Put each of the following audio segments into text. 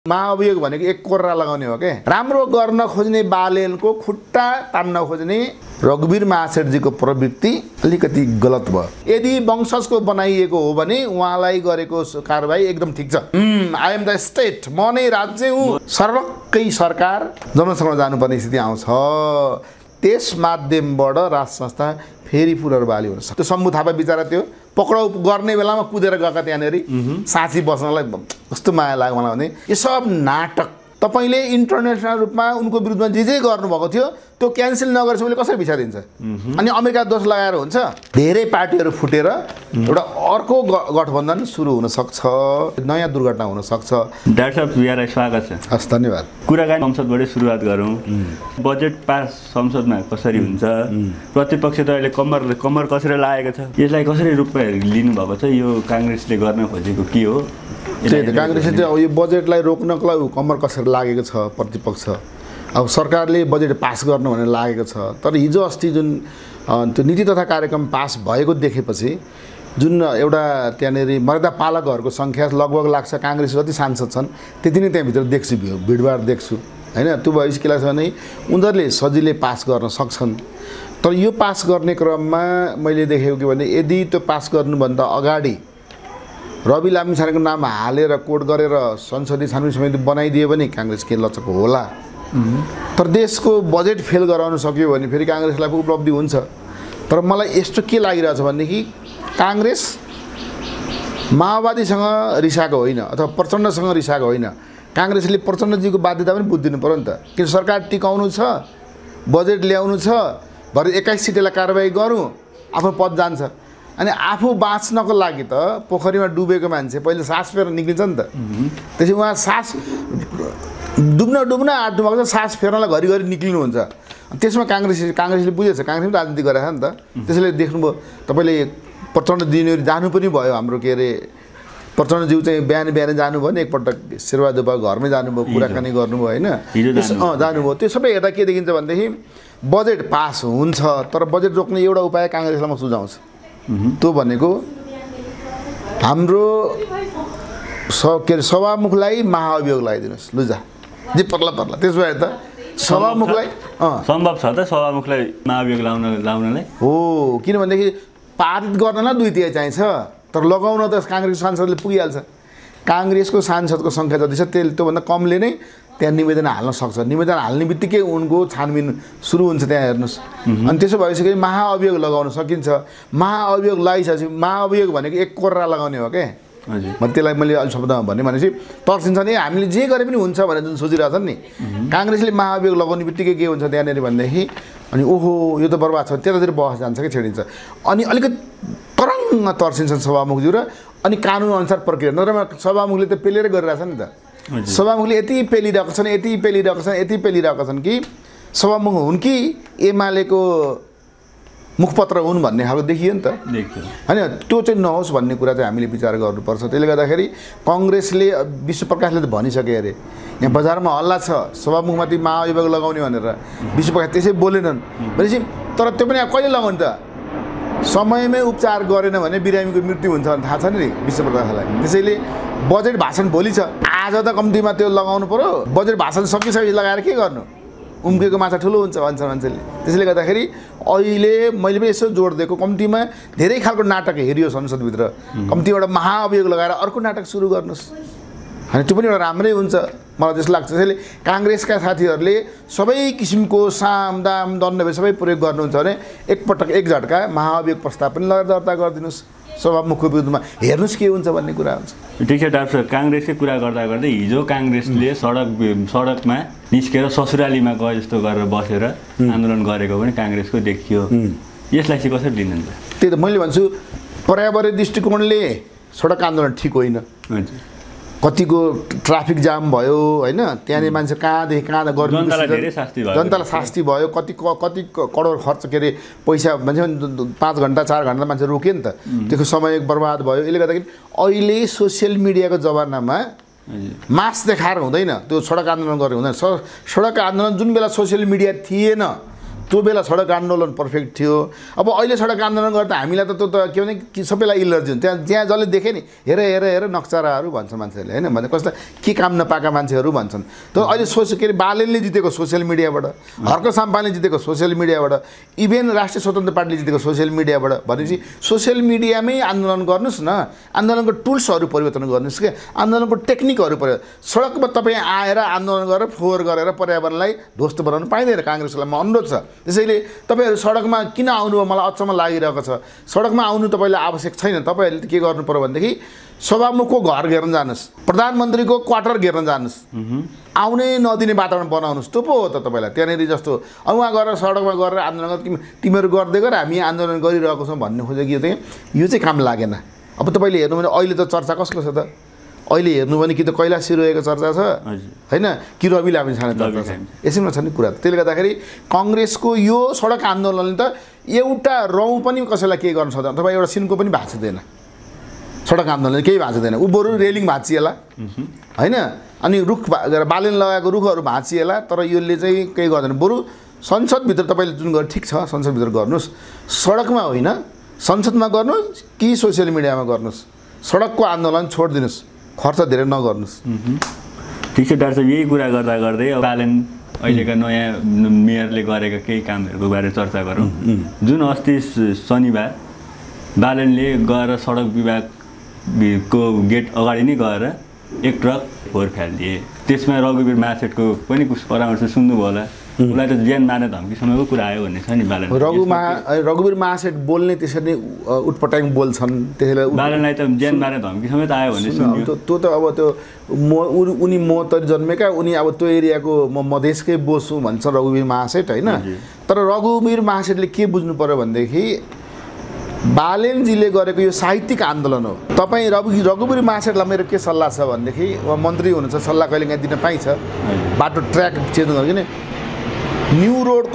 महाअभियोग भनेको एक कोर्रा लगाउने हो के। राम्रो गर्न खोज्ने बालेनको खुट्टा तान्न खोज्ने रघुवीर महाशेठजीको प्रवृत्ति अलिकति गलत भयो। यदि वंशजको बनाइएको हो भने उहाँलाई गरेको कारबाही एकदम ठिक छ। आई एम द स्टेट, म नै राज्य हुँ। सर्वकै सरकार जनसङ्घमा जानुपर्ने स्थिति आउँछ। त्यस माध्यमबाट राज संस्था फेरि पुनर्बहाली हुन सक्छ। त्यो शम्भु थापा बिचरा त्यो पक्राउ गर्ने बेलामा कुदेर गएका त्यहाँनेरि साँची बस्नलाई कस्तो माया लाग्यो मलाई भने यो सब नाटक। तपाईले इन्टरनेसनल रूपमा उनको विरुद्धमा जे गर्नुभएको थियो त्यो क्यान्सल नगरेपछि उसले कसरी भिसा दिन्छ? अनि अमेरिका दोष लगाएर हुन्छ? धेरै पार्टीहरू फुटेर एउटा अर्को गठबन्धन सुरु हुन सक्छ, नयाँ दुर्घटना हुन सक्छ। डाक्टर साहब यहाँलाई स्वागत छ। हस्, धन्यवाद। कुराकानी संसदबाटै सुरुवात गरौँ। बजेट पास संसदमा कसरी हुन्छ? प्रतिपक्ष त अहिले कम्मर कसेर लागेको छ। यसलाई कसरी रूपमा लिनुभएको छ? यो काङ्ग्रेसले गर्न खोजेको के हो? त्यही त, काङ्ग्रेसले चाहिँ यो बजेटलाई रोक्नको लागि कम्मर कसेर लागेको छ प्रतिपक्ष। अब सरकारले बजेट पास गर्नु भनेर लागेको छ। तर हिजो अस्ति जुन त्यो नीति तथा कार्यक्रम पास भएको देखेपछि जुन एउटा त्यहाँनेरि मर्यादा पालकहरूको सङ्ख्या लगभग लाग्छ काङ्ग्रेस जति सांसद छन् त्यति नै त्यहाँभित्र देख्छु, भिडभाड देख्छु होइन। त्यो भएपछि के लाग्छ भने उनीहरूले सजिलै पास गर्न सक्छन्। तर यो पास गर्ने क्रममा मैले देखेको के भने यदि त्यो पास गर्नुभन्दा अगाडि रवि लामिछानेको नाम हालेर कोड गरेर संसदीय छानबिन समिति बनाइदियो भने काङ्ग्रेस के लचक होला। तर देशको बजेट फेल गराउन सक्यो भने फेरि काङ्ग्रेसलाई उपलब्धि हुन्छ। तर मलाई यस्तो के लागिरहेछ भनेदेखि काङ्ग्रेस माओवादीसँग रिसाएको होइन अथवा प्रचण्डसँग रिसाएको होइन। काङ्ग्रेसले प्रचण्डजीको बाध्यता पनि बुझिदिनु पऱ्यो नि त। किन सरकार टिकाउनु छ, बजेट ल्याउनु छ, भरे 21 सिटलाई कारबाही गरौँ, आफ्नो पद जान्छ। अनि आफू बाँच्नको लागि त पोखरीमा डुबेको मान्छे पहिले सास फेरेर निक्लिन्छ नि त। त्यसपछि उहाँ सास डुब्न आँट्नु भएको छ, सास फेर्नलाई घरिघरि निक्लिनुहुन्छ। त्यसमा काङ्ग्रेसले बुझेछ, काङ्ग्रेसले राजनीति गरेको छ नि त। त्यसैले देख्नुभयो तपाईँले प्रचण्डजी जानु पनि भयो। हाम्रो के अरे प्रचण्डज्यू चाहिँ बिहान जानुभयो नि, एकपल्ट शेरबहादुर घरमै जानुभयो, कुराकानी गर्नुभयो होइन, जानुभयो। त्यो सबै हेर्दा के देखिन्छ भनेदेखि बजेट पास हुन्छ। तर बजेट रोक्ने एउटा उपाय काङ्ग्रेसलाई म सुझाउँछु। त्यो भनेको हाम्रो के अरे सभामुखलाई महाअभियोग लगाइदिनुहोस्। लुजा जे पर्ला त्यसो भए त सभामुखलाई सम्भव छ त सभामुखलाई महाअभियोग लाउनलाई हो। किनभनेदेखि पारित गर्नलाई 2/3 चाहिन्छ, तर लगाउन त काङ्ग्रेस सांसदले पुगिहाल्छ। काङ्ग्रेसको सांसदको सङ्ख्या जति छ त्योभन्दा कमले नै त्यहाँ निवेदन हाल्न सक्छ। निवेदन हाल्ने बित्तिकै उनको छानबिन सुरु हुन्छ त्यहाँ हेर्नुहोस्। अनि त्यसो भइसकेपछि महाअभियोग लगाउन सकिन्छ। महाअभियोग लगाइसकेपछि महाअभियोग भनेको एक कोर्रा लगाउने हो क्या। म त्यसलाई मैले अलि शब्दमा भनेपछि तर्सिन्छ नि, हामीले जे गरे पनि हुन्छ भनेर जुन सोचिरहेछन् नि। काङ्ग्रेसले महाअभियोग लगाउने बित्तिकै के हुन्छ त्यहाँनिर भनेदेखि अनि ओहो यो त बर्बाद छ, त्यतातिर बहस जान्छ कि छेडिन्छ। अनि अलिकति तरङ्ग तर्सिन्छन् सभामुखज्यू र अनि कानुनअनुसार प्रक्रिया। नत्र सभामुखले त पेलेर गरिरहेछ नि त। सभामुखले यति पेलिरहेको छन् कि सभामुख हुन् कि एमालेको मुखपत्र हुन् भन्ने खालको देखियो नि त होइन। त्यो चाहिँ नहोस् भन्ने कुरा चाहिँ हामीले विचार गर्नुपर्छ। त्यसले गर्दाखेरि कङ्ग्रेसले विश्वप्रकाशले त भनिसके अरे यहाँ बजारमा हल्ला छ सभामुखमाथि महाअभियोग लगाउने भनेर। विश्वप्रकाश त्यसै बोलेनन् भनेपछि तर त्यो पनि कहिले लगाउने त? समयमै उपचार गरेन भने बिरामीको मृत्यु हुन्छ भने थाहा छ नि विश्वप्रकाशलाई। त्यसैले बजेट भाषण भोलि छ, आज त कम्तीमा त्यो लगाउनु पर्यो। बजेट भाषण सकिसकेपछि लगाएर के गर्नु? उम्केको माछा ठुलो हुन्छ भन्छ मान्छेले। त्यसैले गर्दाखेरि अहिले मैले पनि यसो जोड दिएको कम्तीमा धेरै खालको नाटक हेरियो संसदभित्र। कम्ती एउटा महाअभियोग लगाएर अर्को नाटक सुरु गर्नुहोस् अनि त्यो पनि एउटा राम्रै हुन्छ मलाई जस्तो लाग्छ। त्यसैले काङ्ग्रेसका साथीहरूले सबै किसिमको साम दाम दण्ड सबै प्रयोग गर्नुहुन्छ भने एकपटक एक झट्का महाअभियोग प्रस्ताव पनि लगाएर दर्ता गरिदिनुहोस् सभामुखको विरुद्धमा, हेर्नुहोस् के हुन्छ भन्ने कुरा हुन्छ। ठिक छ डाक्टर साहब, काङ्ग्रेसकै कुरा गर्दै हिजो काङ्ग्रेसले सडकमा निस्केर ससुरालीमा गए जस्तो गरेर बसेर आन्दोलन गरेको पनि काङ्ग्रेसको देखियो। यसलाई चाहिँ कसरी लिनुहुन्छ? त्यही त मैले भन्छु, पर्यावरण दृष्टिकोणले सडक आन्दोलन ठिक होइन। कतिको ट्राफिक जाम भयो होइन, त्यहाँनिर मान्छे कहाँदेखि कहाँ गर्नु, जनतालाई शास्ति भयो। कति करोड खर्च के अरे पैसा मान्छे 5 घन्टा 4 घन्टा मान्छे रोक्यो नि त, त्यसको समय बर्बाद भयो। यसले गर्दाखेरि अहिले सोसियल मिडियाको जमानामा मास देखाएर हुँदैन, त्यो सडक आन्दोलन गरेर हुँदैन। सडक आन्दोलन जुन बेला सोसियल मिडिया थिएन त्यो बेला सडक आन्दोलन पर्फेक्ट थियो। अब अहिले सडक आन्दोलन गर्दा हामीलाई त त्यो त के भने सबैलाई इलर्जी हुन्छ। त्यहाँ जसले देखे नि हेर नक्चराहरू भन्छ मान्छेहरूले होइन, भने कस्तो के काम नपाएका मान्छेहरू भन्छन्। त्यो अहिले के अरे बालेनले जितेको सोसियल मिडियाबाट, हर्क साम्पाले जितेको सोसियल मिडियाबाट, इभेन राष्ट्रिय स्वतन्त्र पार्टीले जितेको सोसियल मिडियाबाट। भनेपछि सोसियल मिडियामै आन्दोलन गर्नुहोस् न, आन्दोलनको टुल्सहरू परिवर्तन गर्नुहोस् क्या, आन्दोलनको टेक्निकहरू सडकमा तपाईँ आएर आन्दोलन गरेर फोहोर गरेर पर्यावरणलाई ध्वस्त बनाउनु पाइँदैन। काङ्ग्रेसलाई म अनुरोध छ। त्यसैले तपाईँहरू सडकमा किन आउनुभयो मलाई अचम्म लागिरहेको छ। सडकमा आउनु तपाईँलाई आवश्यक छैन। तपाईँहरूले के गर्नु पर्यो भनेदेखि सभामुखको घर घेर्न जानुहोस्, प्रधानमन्त्रीको क्वार्टर घेर्न जानुहोस्, आउनै नदिने वातावरण बनाउनुहोस्। त्यो पो हो त तपाईँलाई त्यहाँनिर जस्तो उहाँ गएर सडकमा गरेर आन्दोलन तिमीहरू गर्दै गर हामी आन्दोलन गरिरहेको छौँ भन्ने खोजेको यो चाहिँ काम लागेन। अब तपाईँले हेर्नु भने अहिले त चर्चा कसको छ त? अहिले हेर्नु भने कि त कैलाश सिरोयाको चर्चा छ होइन, कि रवि लामिछाने चर्चा छ, यसैमा छ नि कुरा। त्यसले गर्दाखेरि काङ्ग्रेसको यो सडक आन्दोलनले त एउटा रौँ पनि कसैलाई केही गर्न सक्दैन। तपाईँ एउटा सिनको पनि भाँचिँदैन सडक आन्दोलनले, केही भाँचिँदैन। ऊ बरु रेलिङ भाँचिएला होइन, अनि रुख बालेन लगाएको रुखहरू भाँचिएला, तर यसले चाहिँ केही गर्दैन। बरु संसदभित्र तपाईँले जुन गर्नु ठिक छ, संसदभित्र गर्नुहोस्, सडकमा होइन। संसदमा गर्नुहोस् कि सोसियल मिडियामा गर्नुहोस्, सडकको आन्दोलन छोडिदिनुहोस्, खर्च धेरै नगर्नुहोस्। ठिक छ डाक्टर साहब, यही कुरा गर्दा गर्दै बालेन अहिलेका नयाँ मेयरले गरेका केही कामहरूको बारे चर्चा गरौँ। जुन अस्ति शनिबार बालेनले गएर सडक विभागको गेट अगाडि नै गएर एक ट्रक फोहोर फालिदिए। त्यसमा रघुवीर महासेठको पनि कुछ परामर्श सुन्नुभयो होला, उसलाई त ज्यान मार्ने धम्कीसम्मको कुरा आयो भन्ने छ नि बालेन। रघुवीर महासेठ बोल्ने त्यसरी उटपटाङ बोल्छन्, त्यसैले बालेनलाई त ज्यान मार्ने धम्की समेत आयो भन्ने सुन्यो। त्यो त अब त्यो उनी मोहतरी जन्मेका, उनी अब त्यो एरियाको म मधेसकै बोसु भन्छ रघुवीर महासेठ होइन। तर रघुवीर महासेठले के बुझ्नु पर्यो भनेदेखि बालेनजीले गरेको यो साहित्यिक आन्दोलन हो। तपाईँ रघुवीर महासेठलाई मेरो के सल्लाह छ भनेदेखि उहाँ मन्त्री हुनुहुन्छ, सल्लाह कहिले काहीँ दिन पाइन्छ, बाटो ट्र्याक चेन्ज गर्नु किन न्यू रोडको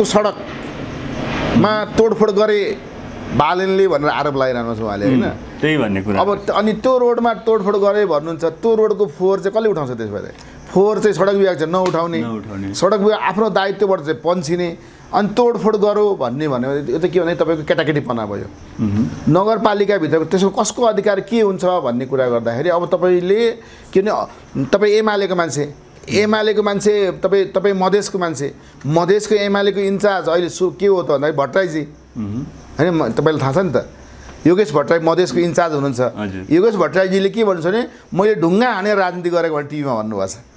सडकमा तोडफोड गरे बालेनले भनेर आरोप लगाइरहनु छ उहाँले होइन, त्यही भन्ने कुरा। अब अनि त्यो रोडमा तोडफोड गरे भन्नुहुन्छ, त्यो रोडको फोहोर चाहिँ कसले उठाउँछ? त्यसो भए फोहोर चाहिँ सडक विभाग चाहिँ नउठाउने, सडक विभाग आफ्नो दायित्वबाट चाहिँ पन्छिने, अनि तोडफोड गरौँ भन्ने भन्यो भने यो त के भने तपाईँको केटाकेटीपना भयो। नगरपालिकाभित्र त्यसको कसको अधिकार के हुन्छ भन्ने कुरा गर्दाखेरि अब तपाईँले के भने तपाईँ एमालेको मान्छे, तपाईँ मधेसको मान्छे, मधेसको एमालेको इन्चार्ज अहिले के हो त भन्दाखेरि भट्टराईजी होइन, तपाईँलाई थाहा छ नि त, योगेश भट्टराई मधेसको इन्चार्ज हुनुहुन्छ। योगेश भट्टराईजीले के भन्नुहुन्छ भने मैले ढुङ्गा हानेर राजनीति गरेको भने टिभीमा भन्नुभएको छ।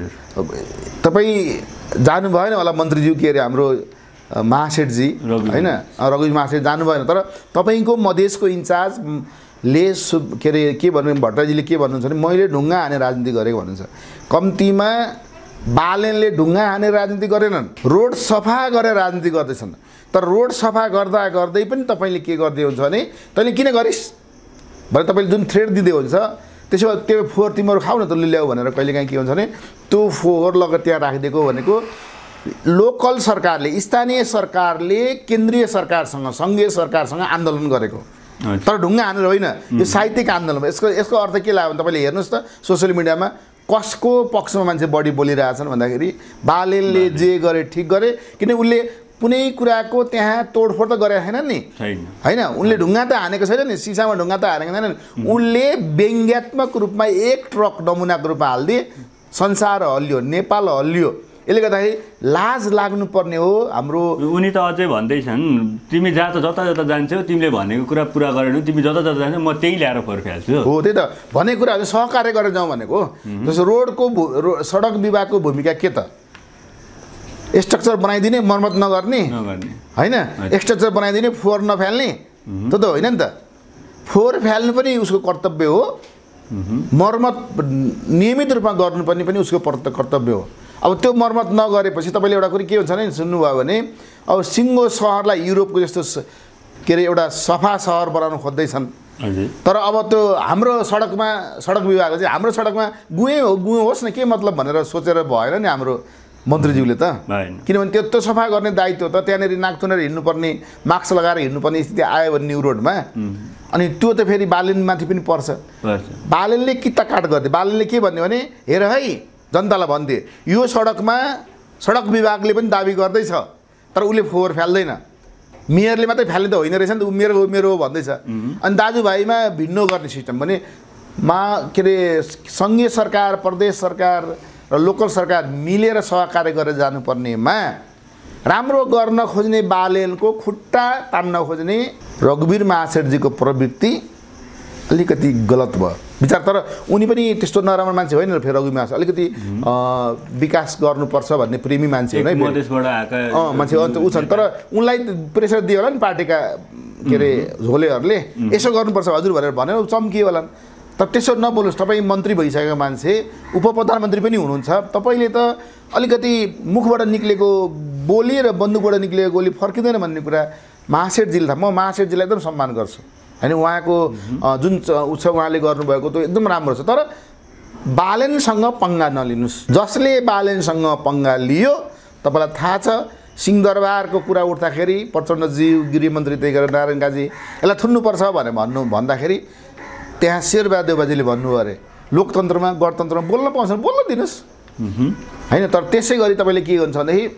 तपाईँ जानु भएन होला मन्त्रीज्यू के अरे हाम्रो महासेठजी होइन, रघुवीर महासेठ जानु भएन, तर तपाईँको मधेसको इन्चार्जले के अरे के भन्नु भट्टराईजीले के भन्नुहुन्छ भने मैले ढुङ्गा हानेर राजनीति गरेको भन्नुहुन्छ। कम्तीमा बालेनले ढुङ्गा हानेर राजनीति गरेनन्, रोड सफा गरेर राजनीति गर्दैछन्। तर रोड सफा गर्दा गर्दै पनि तपाईँले के गर्दै हुन्छ भने तैँले किन गरिस् भने तपाईँले जुन थ्रेड दिँदै हुन्छ, त्यसो भए त्यो फोहोर तिमीहरू खाऊ न त ल्याऊ भनेर कहिलेकाहीँ के हुन्छ भने त्यो फोहोर लगेर त्यहाँ राखिदिएको भनेको लोकल सरकारले, स्थानीय सरकारले केन्द्रीय सरकारसँग, सङ्घीय सरकारसँग आन्दोलन गरेको, तर ढुङ्गा हानेर होइन। यो साहित्यिक आन्दोलन हो। यसको अर्थ के लाग्यो भने तपाईँले हेर्नुहोस् त सोसियल मिडियामा कसको पक्षमा मान्छे बढी बोलिरहेछन् भन्दाखेरि बालेनले जे गरे ठिक गरे, किन उसले कुनै कुराको त्यहाँ तोडफोड त गरेका छैनन् नि होइन, उनले ढुङ्गा त हानेको छैन नि, सिसामा ढुङ्गा त हानेको छैनन्। उनले व्यङ्ग्यात्मक रूपमा एक ट्रक नमुनाको रूपमा हालिदिए, संसार हल्लियो, नेपाल हल्लियो। यसले गर्दाखेरि लाज लाग्नुपर्ने हो हाम्रो। उनी त अझै भन्दैछन् तिमी जता जान्छौ, तिमीले भनेको कुरा पुरा गरेनौ, तिमी जता जान्छौ म त्यही ल्याएर फोहोर फाल्छु। हो त्यही त भनेको कुराहरू सहकार्य गरेर जाउँ भनेको। जस्तो रोडको सडक विभागको भूमिका के त? स्ट्रक्चर बनाइदिने, मर्मत नगर्ने होइन, स्ट्रक्चर बनाइदिने, फोहोर नफाल्ने, त्यो त होइन नि त। फोहोर फाल्नु पनि उसको कर्तव्य हो, मर्मत नियमित रूपमा गर्नुपर्ने पनि उसको कर्तव्य हो। अब त्यो मर्मत नगरेपछि तपाईँले एउटा कुरा के हुन्छ भने सुन्नुभयो भने अब सिङ्गो सहरलाई युरोपको जस्तो के अरे एउटा सफा सहर बनाउन खोज्दैछन्। तर अब त्यो हाम्रो सडक विभागले चाहिँ हाम्रो सडकमा गुए होस् न के मतलब भनेर सोचेर भएन नि हाम्रो मन्त्रीज्यूले त, किनभने त्यो सफा गर्ने दायित्व त त्यहाँनिर नाक थुनेर हिँड्नुपर्ने, मास्क लगाएर हिँड्नुपर्ने स्थिति आयो भने न्यू रोडमा, अनि त्यो त फेरि बालेनमाथि पनि पर्छ। बालेनले किता काट गरिदिए। बालेनले के भन्यो भने हेर है जनतालाई भनिदिए यो सडकमा सडक विभागले पनि दाबी गर्दैछ तर उसले फोहोर फाल्दैन। मेयरले मात्रै फाल्ने त होइन रहेछ नि त, ऊ मेरो हो भन्दैछ। अनि दाजुभाइमा भिन्न गर्ने सिस्टम भने के अरे सङ्घीय सरकार, प्रदेश सरकार र लोकल सरकार मिलेर सहकार्य गरेर जानुपर्नेमा राम्रो गर्न खोज्ने बालेनको खुट्टा तान्न खोज्ने रघुवीर महाशेठजीको प्रवृत्ति अलिकति गलत भयो विचार। तर उनी पनि त्यस्तो नराम्रो मान्छे होइन र फेरि रघुवीर महाशेठ अलिकति विकास गर्नुपर्छ भन्ने प्रेमी मान्छे हो है, मान्छे ऊ छन्। तर उनलाई प्रेसर दियो होला नि पार्टीका के अरे झोलेहरूले, यसो गर्नुपर्छ हजुर भनेर भनेर चम्कियो होला। तर त्यसो नबोल्नुहोस्, तपाईँ मन्त्री भइसकेको मान्छे, उप प्रधानमन्त्री पनि हुनुहुन्छ, तपाईँले त अलिकति मुखबाट निक्लेको बोली र बन्दुकबाट निक्लेको गोली फर्किँदैन भन्ने कुरा महाशेठजीले म महाशेठजीलाई एकदम सम्मान गर्छु होइन। उहाँको जुन उत्सव उहाँले गर्नुभएको त्यो एकदम राम्रो छ। तर बालेनसँग पङ्गा नलिनुहोस्। जसले बालेनसँग पङ्गा लियो तपाईँलाई थाहा छ, सिंहदरबारको कुरा उठ्दाखेरि प्रचण्डजी गृहमन्त्री त्यही गरेर नारायण काजी यसलाई थुन्नुपर्छ भनेर भन्दाखेरि त्यहाँ शेरबहादुर देउबाजीले भन्नुभयो अरे लोकतन्त्रमा गणतन्त्रमा बोल्न पाउँछ बोल्न दिनुहोस् होइन। तर त्यसै गरी तपाईँले के गर्नुहुन्छ भनेदेखि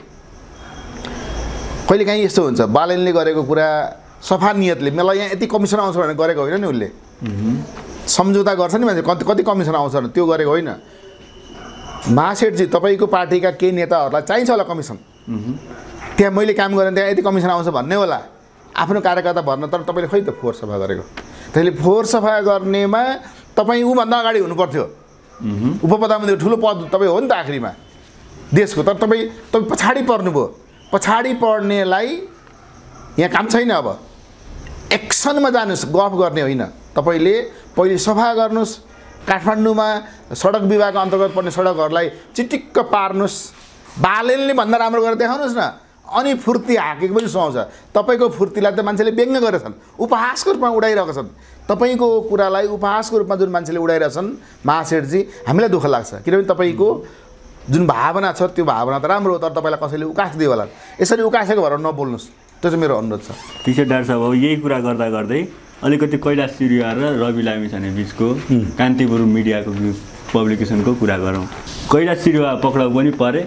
कहिलेकाहीँ यस्तो हुन्छ, बालेनले गरेको कुरा सफा नियतले मलाई यहाँ यति कमिसन आउँछ भनेर गरेको होइन नि, उसले सम्झौता गर्छ नि मान्छे, कति कमिसन आउँछ भने त्यो गरेको होइन। महाशेठजी तपाईँको पार्टीका केही नेताहरूलाई चाहिन्छ होला कमिसन, त्यहाँ मैले काम गरेँ त्यहाँ यति कमिसन आउँछ भन्ने होला, आफ्नो कार्यकर्ता भर्न। तर तपाईँले खै त फोहोर सफा गरेको, त्यसले फोहोर सफा गर्नेमा तपाईँ ऊभन्दा अगाडि हुनुपर्थ्यो। उप प्रधानमन्त्री ठुलो पद तपाईँ हो नि त आखिरीमा देशको, तर तपाईँ पछाडि पर्नुभयो। पछाडि पर्नेलाई यहाँ काम छैन, अब एक्सनमा जानुहोस्, गफ गर्ने होइन। तपाईँले पहिले सफा गर्नुहोस्, काठमाडौँमा सडक विभाग अन्तर्गत पर्ने सडकहरूलाई चिटिक्क पार्नुहोस्, बालेनले भन्दा राम्रो गरेर देखाउनुहोस् न, अनि फुर्ती हाकेको पनि सुहाउँछ। तपाईँको फुर्तीलाई त मान्छेले व्यङ्ग्य गरेका छन्, उपहासको रूपमा उडाइरहेका छन्। तपाईँको कुरालाई उपहासको रूपमा जुन मान्छेले उडाइरहेछन् महाशेठजी, हामीलाई दुःख लाग्छ। किनभने तपाईँको जुन भावना छ त्यो भावना त राम्रो हो, तर तपाईँलाई कसैले उकासिदियो होला। यसरी उकासेको भएर नबोल्नुहोस्, त्यो चाहिँ मेरो अनुरोध छ। ठिक छ डाक्टर साहब, अब यही कुरा गर्दा गर्दै अलिकति कैलाश चिरुवा र रवि लामिछाने बिचको कान्तिपुर मिडियाको पब्लिकेसनको कुरा गरौँ। कैलाश चिरुवा पक्राउ पनि परे,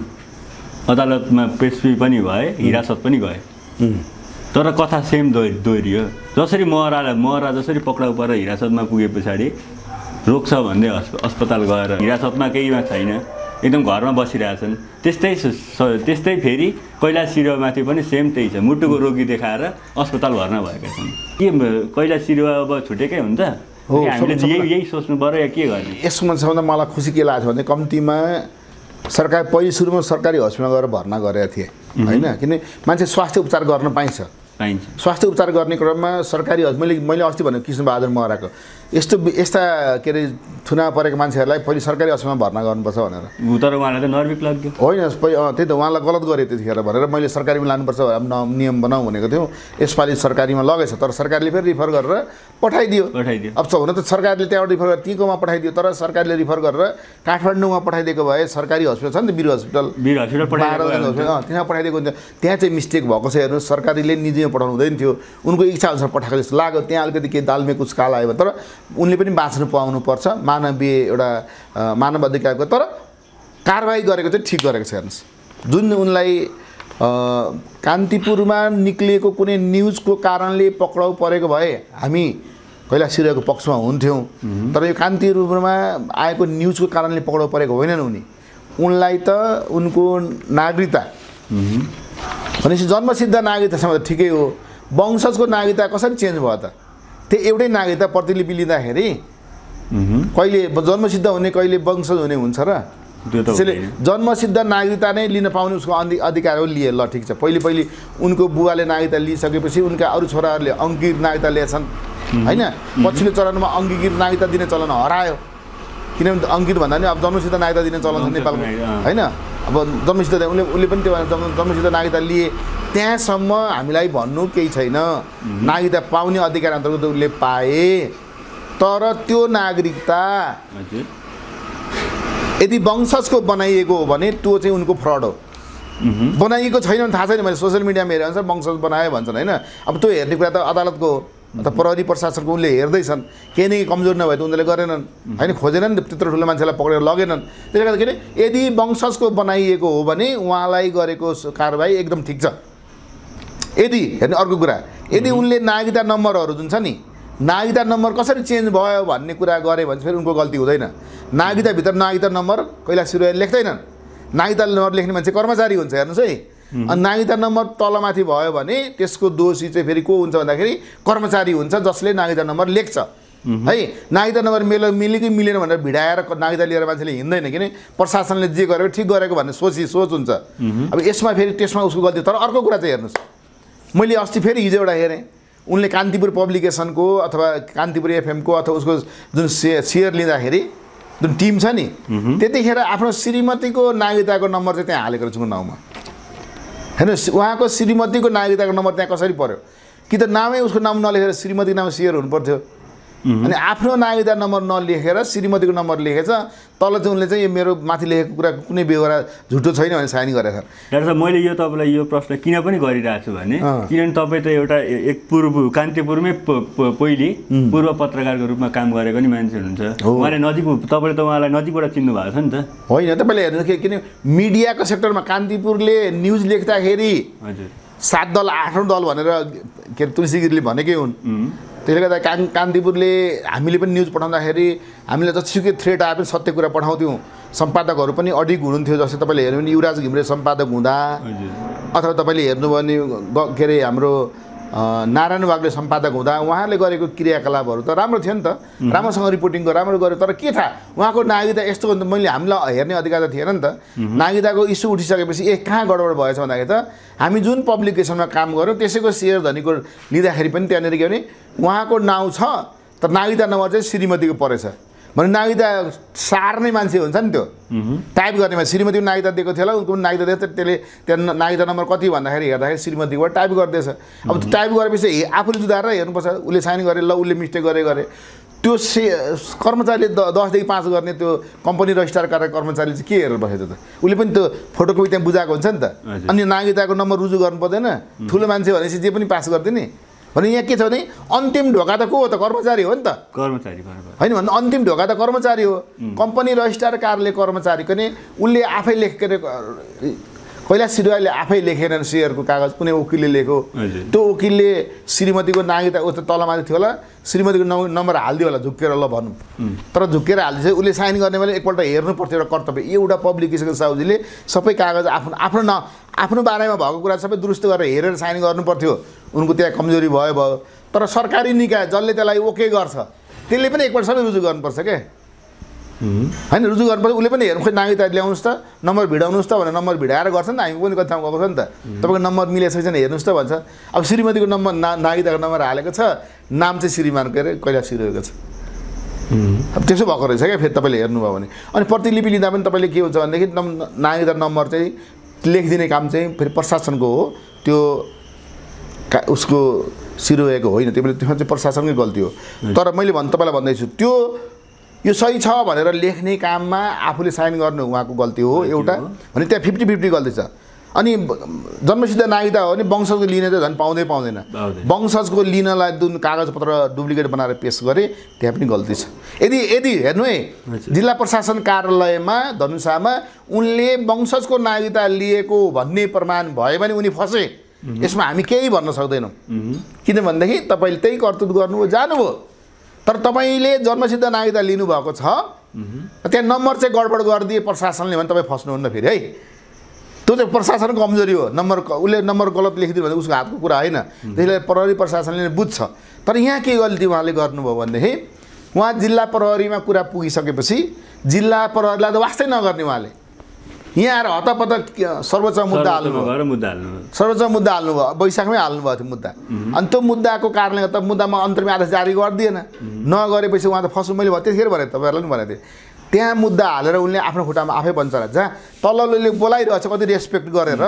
अदालतमा पेशी पनि भए, हिरासत पनि गए, तर कथा सेम दोहोरियो। जसरी महरा जसरी पक्राउ परेर हिरासतमा पुगे पछाडि रोक्छ भन्दै अस्पताल गएर हिरासतमा केहीमा छैन, एकदम घरमा बसिरहेछन्, त्यस्तै फेरि कैलाश चिरुवामाथि पनि सेम त्यही छ, मुटुको रोगी देखाएर अस्पताल भर्ना भएका छन्। के कैलाश चिरुवा अब छुटेकै हुन्छ? हामीले यही सोच्नु पर्यो या के गर्ने? यसमा सबभन्दा मलाई खुसी के लाग्छ भने कम्तीमा सरकार पहिले सुरुमा सरकारी हस्पिटलमा गएर भर्ना गरेका थिए होइन, किन मान्छे स्वास्थ्य उपचार गर्न पाइन्छ। स्वास्थ्य उपचार गर्ने क्रममा सरकारी मैले अस्ति भनेको कृष्णबहादुर महराको यस्ता के अरे थुना परेको मान्छेहरूलाई पहिले सरकारी अस्पतालमा भर्ना गर्नुपर्छ भनेर। तर उहाँलाई त नर्भिक लाग्यो होइन, त्यही त उहाँलाई गलत गरेँ त्यतिखेर भनेर मैले सरकारीमा लानुपर्छ नियम बनाऊ भनेको थियौँ। यसपालि सरकारीमा लगेछ, तर सरकारले फेरि रिफर गरेर पठाइदियो। अब हुन त सरकारले त्यहाँबाट रिफर गरेर तीकोमा पठाइदियो, तर सरकारले रिफर गरेर काठमाडौँमा पठाइदिएको भए सरकारी हस्पिटल छ नि त, वीर हस्पिटल त्यहाँ पठाइदिएको हुन्छ। त्यहाँ चाहिँ मिस्टेक भएको छ हेर्नुहोस्, सरकारीले निजीमा पठाउनु हुँदैन थियो, उनको इच्छा अनुसार पठाएको जस्तो लाग्यो। त्यहाँ अलिकति केही दालमे कुछ काल आयो, तर उनले पनि बाँच्नु पाउनुपर्छ, मानवीय एउटा मानव अधिकारको। तर कारबाही गरेको चाहिँ ठिक गरेको छ हेर्नुहोस्। जुन उनलाई कान्तिपुरमा निक्लिएको कुनै न्युजको कारणले पक्राउ परेको भए हामी कैलाश चिरुवाको पक्षमा हुन्थ्यौँ, तर यो कान्तिपुरमा आएको न्युजको कारणले पक्राउ परेको होइनन् उनलाई त उनको नागरिकता भनेपछि जन्मसिद्ध नागरिकतासम्म त ठिकै हो, वंशजको नागरिकता कसरी चेन्ज भयो त? त्यो एउटै नागरिकता प्रतिलिपि लिँदाखेरि कहिले जन्मसिद्ध हुने कहिले वंशज हुने हुन्छ र? त्यसैले जन्मसिद्ध नागरिकता नै लिन पाउने उसको अधिकार हो, लिए ल ठिक छ। पहिले उनको बुवाले नागरिकता लिइसकेपछि उनका अरू छोराहरूले अङ्गीकृत नागरिकता लिएछन् होइन। पछिल्लो चरणमा अङ्गीकृत नागरिकता दिने चलन हरायो, किनभने अङ्कित भन्दा पनि अब जन्मसिद्ध नागरिकता दिने चलन छ नेपालको होइन। अब जन्मसिद्ध उसले पनि त्यो जन्मसिद्ध नागरिकता लिए, त्यहाँसम्म हामीलाई भन्नु केही छैन। नागरिकता पाउने अधिकार अन्तर्गत उसले पाए, तर त्यो नागरिकता यदि वंशजको बनाइएको हो भने त्यो चाहिँ उनको फ्रड हो। बनाइएको छैन भने थाहा छैन, मैले सोसियल मिडियामा हेरेर वंशज बनायो भन्छन् होइन। अब त्यो हेर्ने कुरा त अदालतको हो, अथवा प्रहरी प्रशासनको उनले हेर्दैछन् केही न केही कमजोर नभए त उनीहरूले गरेनन् होइन खोजेनन् त्यत्रो ठुलो मान्छेलाई पक्रेर लगेनन् त्यसले गर्दाखेरि यदि वंशजको बनाइएको हो भने उहाँलाई गरेको कारबाही एकदम ठिक छ यदि हेर्नु अर्को कुरा यदि उनले नागरिकता नम्बरहरू जुन छ नि नागरिकता नम्बर कसरी चेन्ज भयो भन्ने कुरा गरे भने फेरि उनको गल्ती हुँदैन नागरिकताभित्र नागरिकता नम्बर कैलाश सिरुवाले लेख्दैनन् नागरिकता नम्बर लेख्ने मान्छे कर्मचारी हुन्छ हेर्नुहोस् है अनि नागरिकता नम्बर तलमाथि भयो भने त्यसको दोषी चाहिँ फेरि को हुन्छ भन्दाखेरि कर्मचारी हुन्छ जसले नागरिकता नम्बर लेख्छ है नागरिकता नम्बर मिल्यो कि मिलेन भनेर भिडाएर नागरिकता लिएर मान्छेले हिँड्दैन किन प्रशासनले जे गरेको ठिक गरेको भन्ने सोच हुन्छ अब यसमा फेरि त्यसमा उसको गल्ती तर अर्को कुरा चाहिँ हेर्नुहोस् मैले अस्ति फेरि हिजो एउटा हेरेँ उनले कान्तिपुर पब्लिकेसनको अथवा कान्तिपुर एफएमको अथवा उसको जुन सेयर लिँदाखेरि जुन टिम छ नि त्यतिखेर आफ्नो श्रीमतीको नागरिकताको नम्बर चाहिँ त्यहाँ हालेको रहेछ नाउँमा हेर्नुहोस् उहाँको श्रीमतीको नागरिकताको नम्बर त्यहाँ कसरी पर्यो कि त नामै उसको नाम नलेखेर श्रीमतीको नाम सेयर हुनुपर्थ्यो अनि आफ्नो नागरिकता नम्बर नलेखेर श्रीमतीको नम्बर लेखेछ तल चाहिँ उनले चाहिँ यो मेरो माथि लेखेको कुरा कुनै बेहोरा झुटो छैन भने साइन गरेछ डाक्टर साहब मैले यो तपाईँलाई यो प्रश्न किन पनि गरिरहेको छु भने किनभने तपाईँ त एउटा एक पूर्व कान्तिपुरमै पहिले पूर्व पत्रकारको रूपमा काम गरेको नि मान्छे हुनुहुन्छ उहाँले नजिक तपाईँले त उहाँलाई नजिकबाट चिन्नु भएको छ नि त होइन तपाईँले हेर्नु किन मिडियाको सेक्टरमा कान्तिपुरले न्युज लेख्दाखेरि हजुर 7 दल 8 दल भनेर के अरे तुलसी गिरीले भनेकै हुन् त्यसले गर्दा कान्तिपुरले हामीले पनि न्युज पठाउँदाखेरि हामीले जतिसुकै थ्रेट आए पनि सत्य कुरा पठाउँथ्यौँ सम्पादकहरू पनि अडिग हुनुहुन्थ्यो जस्तै तपाईँले हेर्नु भने युवराज घिमिरे सम्पादक हुँदा अथवा तपाईँले हेर्नुभयो भने के अरे हाम्रो नारायण वाग्ले सम्पादक हुँदा उहाँले गरेको क्रियाकलापहरू त राम्रो थियो नि त राम्रोसँग रिपोर्टिङ राम्रो गर्यो तर के थाहा उहाँको नागरिकता यस्तो हो नि त मैले हामीलाई हेर्ने अधिकार त थिएन नि त नागरिकताको इस्यु उठिसकेपछि कहाँ गडबड भएछ भन्दाखेरि त हामी जुन पब्लिकेसनमा काम गऱ्यौँ त्यसैको सेयर धनीको लिँदाखेरि पनि त्यहाँनिर के भने उहाँको नाउँ छ तर नागरिकता नम्बर चाहिँ श्रीमतीको परेछ भने नागरिकता सार्ने मान्छे हुन्छ नि त्यो टाइप गर्नेमा श्रीमतीको नागरिकता दिएको थियो होला उनको पनि नागरिकता दिएको त्यसले त्यहाँ नागरिकता नम्बर कति भन्दाखेरि हेर्दाखेरि श्रीमतीबाट टाइप गर्दैछ अब त्यो टाइप गरेपछि आफूले जुदाएर हेर्नुपर्छ उसले साइन गरे ल उसले मिस्टेक गरे त्यो कर्मचारीले 10 देखि 5 गर्ने त्यो कम्पनी रजिस्ट्रार गरेर कर्मचारीले चाहिँ के हेरेर बसेछ त उसले पनि त्यो फोटोकपी त्यहाँ बुझाएको हुन्छ नि त अनि नागरिकताको नम्बर रुजु गर्नु पर्दैन ठुलो मान्छे भनेपछि जे पनि पास गरिदिने भने यहाँ के छ भने अन्तिम ढोका त को हो त कर्मचारी हो नि त कर्मचारी होइन भने अन्तिम ढोका त कर्मचारी हो कम्पनी रजिस्ट्रार कार्यालय कर्मचारी पनि उसले आफै लेखेर कैलाश सिरुवाले आफै लेखेनन् सेयरको कागज कुनै वकिलले लेख्यो त्यो वकिलले श्रीमतीको नागरिकता ऊ त तलमाथि थियो होला श्रीमतीको नम्बर हालिदियो होला झुक्केर ल भनौँ तर झुक्केर हालिदिएपछि उसले साइन गर्ने बेला एकपल्ट हेर्नु पर्थ्यो एउटा कर्तव्य एउटा पब्लिकेसनको साउजीले सबै कागज आफ्नो बारेमा भएको कुरा सबै दुरुस्त गरेर हेरेर साइन गर्नु पर्थ्यो उनको त्यहाँ कमजोरी भयो तर सरकारी निकाय जसले त्यसलाई ओके गर्छ त्यसले पनि एकपल्ट सबै रुजु गर्नुपर्छ क्या होइन रुजु गर्नुपर्छ उसले पनि हेर्नु खोइ नागरिकता ल्याउनुहोस् त नम्बर भिडाउनुहोस् त भनेर नम्बर भिडाएर गर्छ नि त हामी पनि कति ठाउँ गएको छ नि त तपाईँको नम्बर मिलेको छैन हेर्नुहोस् त भन्छ अब श्रीमतीको नम्बर नागरिकताको नम्बर हालेको छ नाम चाहिँ श्रीमानको अरे कैलाश सिरुवाको छ अब त्यसो भएको रहेछ क्या फेरि तपाईँले हेर्नुभयो भने अनि प्रतिलिपि लिँदा पनि तपाईँले के हुन्छ भनेदेखि नागरिकता नम्बर चाहिँ लेखिदिने काम चाहिँ फेरि प्रशासनको हो त्यो उसको सिरुवाको होइन त्यसमा चाहिँ प्रशासनकै गल्ती हो तर मैले तपाईँलाई भन्दैछु त्यो यो सही छ भनेर लेख्ने काममा आफूले साइन गर्नु उहाँको गल्ती हो एउटा भने त्यहाँ 50-50 गल्ती छ अनि जन्मसिद्ध नागरिकता हो भने वंशजको लिने त झन् पाउँदैन वंशजको लिनलाई जुन कागजपत्र डुप्लिकेट बनाएर पेश गरे त्यहाँ पनि गल्ती छ यदि हेर्नु है जिल्ला प्रशासन कार्यालयमा धनुषामा उनले वंशजको नागरिकता लिएको भन्ने प्रमाण भयो भने उनी फसे यसमा हामी केही भन्न सक्दैनौँ किनभनेदेखि तपाईँले त्यही कर्तुत गर्नुभयो जानुभयो तर तपाईँले जन्मसिद्ध नागरिकता लिनुभएको छ त्यहाँ नम्बर चाहिँ गडबड गरिदिए प्रशासनले भने तपाईँ फस्नुहुन्न फेरि है त्यो चाहिँ प्रशासनको कमजोरी हो उसले नम्बर गलत लेखिदियो भने उसको हातको कुरा होइन त्यसले प्रहरी प्रशासनले बुझ्छ तर यहाँ के गल्ती उहाँले गर्नुभयो भनेदेखि उहाँ जिल्ला प्रहरीमा कुरा पुगिसकेपछि जिल्ला प्रहरीलाई त वास्तै नगर्ने उहाँले यहाँ आएर हतपत सर्वोच्च मुद्दा हाल्नुभयो वैशाखमै हाल्नुभएको थियो मुद्दा अनि त्यो मुद्दाको कारणले गर्दा मुद्दामा अन्तरिम आदेश जारी गरिदिएन नगरेपछि उहाँ त फस्नु मैले त्यतिखेर भने तपाईँहरूलाई पनि भनेको थिएँ त्यहाँ मुद्दा हालेर उनले आफ्नो खुट्टामा आफै बन्छ जहाँ तल्लोले बोलाइरहेछ कति रेस्पेक्ट गरेर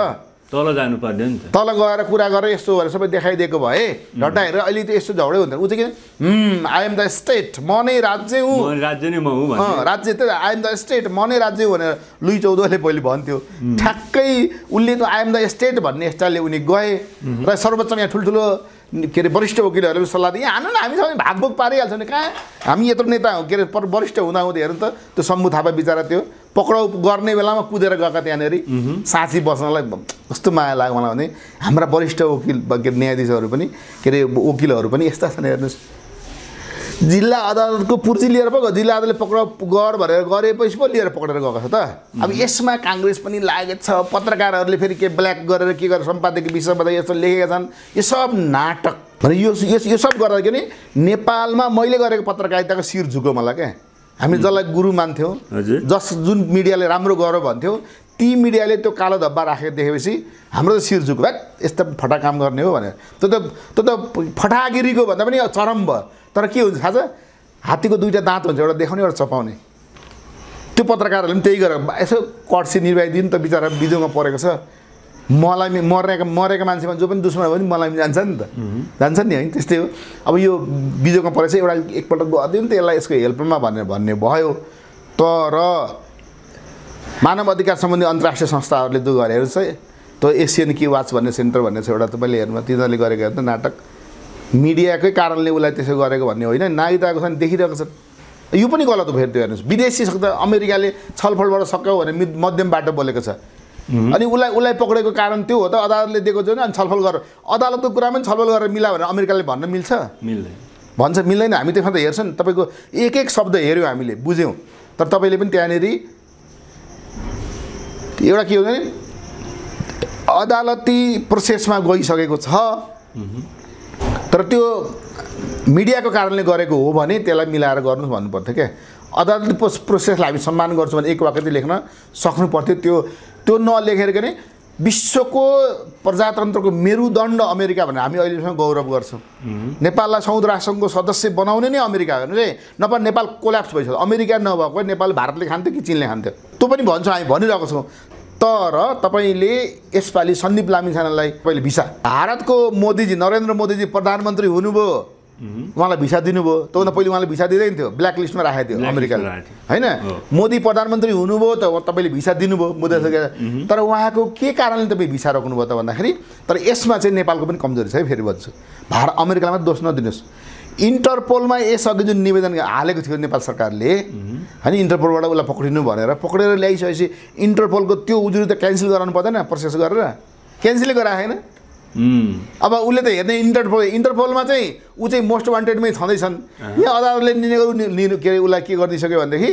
तल जानुपर्ने नि त तल गएर कुरा गरेर यस्तो गरेर सबै देखाइदिएको भए ढटाएर अहिले त यस्तो झगडै हुँदैन ऊ चाहिँ किन आई एम द स्टेट म नै राज्य हुँ राज्य नै म हुँ भन्ने राज्य त आई एम द स्टेट म नै राज्य भनेर लुई चौधरीले पहिले भन्थ्यो ठ्याक्कै उसले त आई एम द स्टेट भन्ने स्टाइलले उनी गए र सर्वोच्चमा यहाँ ठुल्ठुलो के अरे वरिष्ठ वकिलहरूले सल्लाह दिए हानु न हामी सबै भागभोग पारिहाल्छौँ नि कहाँ हामी यत्रो नेता हो के अरे वरिष्ठ हुँदाहुँदै हेर्नु त त्यो शम्भु थापा बिचरा त्यो पक्राउ गर्ने बेलामा कुदेर गएका त्यहाँनिर साँची बस्नलाई कस्तो माया लाग्यो मलाई भने हाम्रा वरिष्ठ वकिल न्यायाधीशहरू पनि के अरे वकिलहरू पनि यस्ता छन् हेर्नुहोस् जिल्ला अदालतको पुर्जी लिएर पो जिल्ला अदालतले पक्राउ गर भनेर गरेपछि पो लिएर पक्रेर गएको छ त अब यसमा काङ्ग्रेस पनि लागेको छ पत्रकारहरूले फेरि के ब्ल्याक गरेर के गरेर सम्पादकीय विषयमा यस्तो लेखेका छन् यो सब नाटक भने यो सब गर्दा के नि नेपालमा मैले गरेको पत्रकारिताको शिर झुक्यो मलाई क्या हामी जसलाई गुरु मान्थ्यौँ जुन मिडियाले राम्रो गर भन्थ्यौँ ती मिडियाले त्यो कालो धब्बा राखेको देखेपछि हाम्रो त शिर झुक्यो भाइ यस्तो फटा काम गर्ने हो भनेर त्यो त फटागिरीको भन्दा पनि चरम भयो तर के हुन्छ थाहा छ हात्तीको दुईवटा दाँत हुन्छ एउटा देखाउने एउटा चपाउने त्यो पत्रकारहरूले पनि त्यही गरेर यसो कट्सी निर्वाहिदिनु त बिचरा बिजोगमा परेको छ मलाई मरेका मान्छेमा जो पनि दुश्मन हो भने मलाई जान्छ नि त जान्छ नि है त्यस्तै हो अब यो बिजोगमा परेछ एउटा एकपल्ट गरिदियो नि त यसलाई यसको हेल्पमा भन्ने भयो तर मानव अधिकार सम्बन्धी अन्तर्राष्ट्रिय संस्थाहरूले जो गरेर चाहिँ त्यो एसियन की वाच भन्ने सेन्टर भन्ने छ एउटा तपाईँले हेर्नु तिनीहरूले गरेको हेर्नु नाटक मिडियाकै कारणले उसलाई त्यसो गरेको भन्ने होइन नागरिकताको छ देखिरहेको छ यो पनि गलत हो फेरि त्यो हेर्नुहोस् विदेशी शब्द अमेरिकाले छलफलबाट सक्यो भने मध्यम बाटो बोलेको छ अनि उसलाई पक्रेको कारण त्यो हो त अदालतले दिएको छैन अनि छलफल गर अदालतको कुरामा पनि छलफल गरेर मिला भनेर अमेरिकाले भन्न मिल्छ मिल्दैन भन्छ मिल्दैन हामी त्यसमा त हेर्छ नि तपाईँको एक एक शब्द हेऱ्यौँ हामीले बुझ्यौँ तर तपाईँले पनि त्यहाँनिर एउटा के हो भने अदालती प्रोसेसमा गइसकेको छ तर त्यो मिडियाको कारणले गरेको हो भने त्यसलाई मिलाएर गर्नु भन्नुपर्थ्यो क्या अदालती प्रोसेसलाई हामी सम्मान गर्छौँ भने एक वाक्य लेख्न सक्नु पर्थ्यो त्यो नलेखेर के अरे विश्वको प्रजातन्त्रको मेरुदण्ड अमेरिका भनेर हामी अहिलेसम्म गौरव गर्छौँ नेपाललाई संयुक्त राष्ट्रसङ्घको सदस्य बनाउने नै अमेरिका हेर्नु चाहिँ नभए नेपाल कोल्याप्स भइसक्यो अमेरिका नभएको नेपाल भारतले खान्थ्यो कि चिनले खान्थ्यो त्यो पनि भन्छौँ हामी भनिरहेको छौँ तर तपाईँले यसपालि सन्दीप लामिछानेलाई पहिले भिसा भारतको मोदीजी नरेन्द्र मोदीजी प्रधानमन्त्री हुनुभयो उहाँलाई भिसा दिनुभयो त्योभन्दा पहिले उहाँले भिसा दिँदैन थियो ब्ल्याक लिस्टमा राखेको थियो अमेरिकाले होइन मोदी प्रधानमन्त्री हुनुभयो त तपाईँले भिसा दिनुभयो मोदी तर उहाँको के कारणले तपाईँ भिसा रोक्नुभयो त भन्दाखेरि तर यसमा चाहिँ नेपालको पनि कमजोरी छ है फेरि भन्छु अमेरिकामा दोष नदिनुहोस् इन्टरपोलमा यसअघि जुन निवेदन हालेको थियो नेपाल सरकारले होइन इन्टरपोलबाट उसलाई पक्रिनु भनेर पक्रेर ल्याइसकेपछि इन्टरपोलको त्यो उजुरी त क्यान्सल गराउनु पर्दैन प्रोसेस गरेर क्यान्सलै गराएन अब उसले त हेर्ने इन्टरपोलमा चाहिँ ऊ चाहिँ मोस्ट वान्टेडमै छँदैछन् यहाँ अदालतले के अरे उसलाई के गरिदिइसक्यो भनेदेखि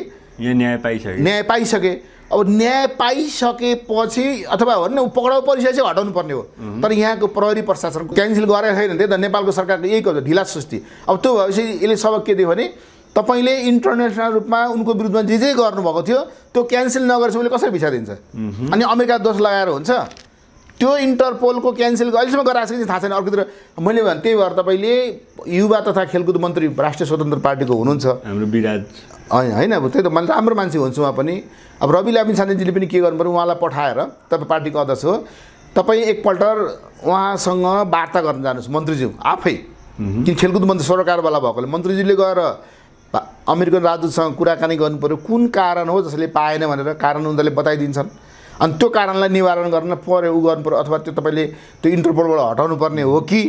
न्याय पाइसके अब न्याय पाइसकेपछि अथवा भन्न ऊ पक्राउ परिसकेपछि हटाउनु पर्ने हो तर यहाँको प्रहरी प्रशासन क्यान्सल गरेको छैन त्यही त नेपालको सरकारको यही गर्छ ढिला सुस्ती अब त्यो भएपछि यसले सबक के दियो भने तपाईँले इन्टरनेसनल रूपमा उनको विरुद्धमा जे जे गर्नुभएको थियो त्यो क्यान्सल नगरेपछि उसले कसरी भिसा दिन्छ अनि अमेरिका दोष लगाएर हुन्छ त्यो इन्टरपोलको क्यान्सल अहिलेसम्म गराएको छ कि थाहा छैन अर्कोतिर मैले भने त्यही भएर तपाईँले युवा तथा खेलकुद मन्त्री राष्ट्रिय स्वतन्त्र पार्टीको हुनुहुन्छ हाम्रो विराज होइन अब त्यही त मैले राम्रो मान्छे हुन्छु उहाँ पनि अब रवि लामिछानेजीले पनि के गर्नु पर्यो उहाँलाई पठाएर तपाईँ पार्टीको अध्यक्ष हो तपाईँ एकपल्ट उहाँसँग वार्ता गर्न जानुहोस् मन्त्रीज्यू आफै किन खेलकुद मन्त्री सरकारवाला भएकोले मन्त्रीजीले गएर अमेरिकन राजदूतसँग कुराकानी गर्नु पर्यो कुन कारण हो जसले पाएन भनेर कारण उनीहरूले बताइदिन्छन् अनि त्यो कारणलाई निवारण गर्न पर्यो उ गर्नु पर्यो अथवा त्यो तपाईँले त्यो इन्टरपोलबाट हटाउनु पर्ने हो कि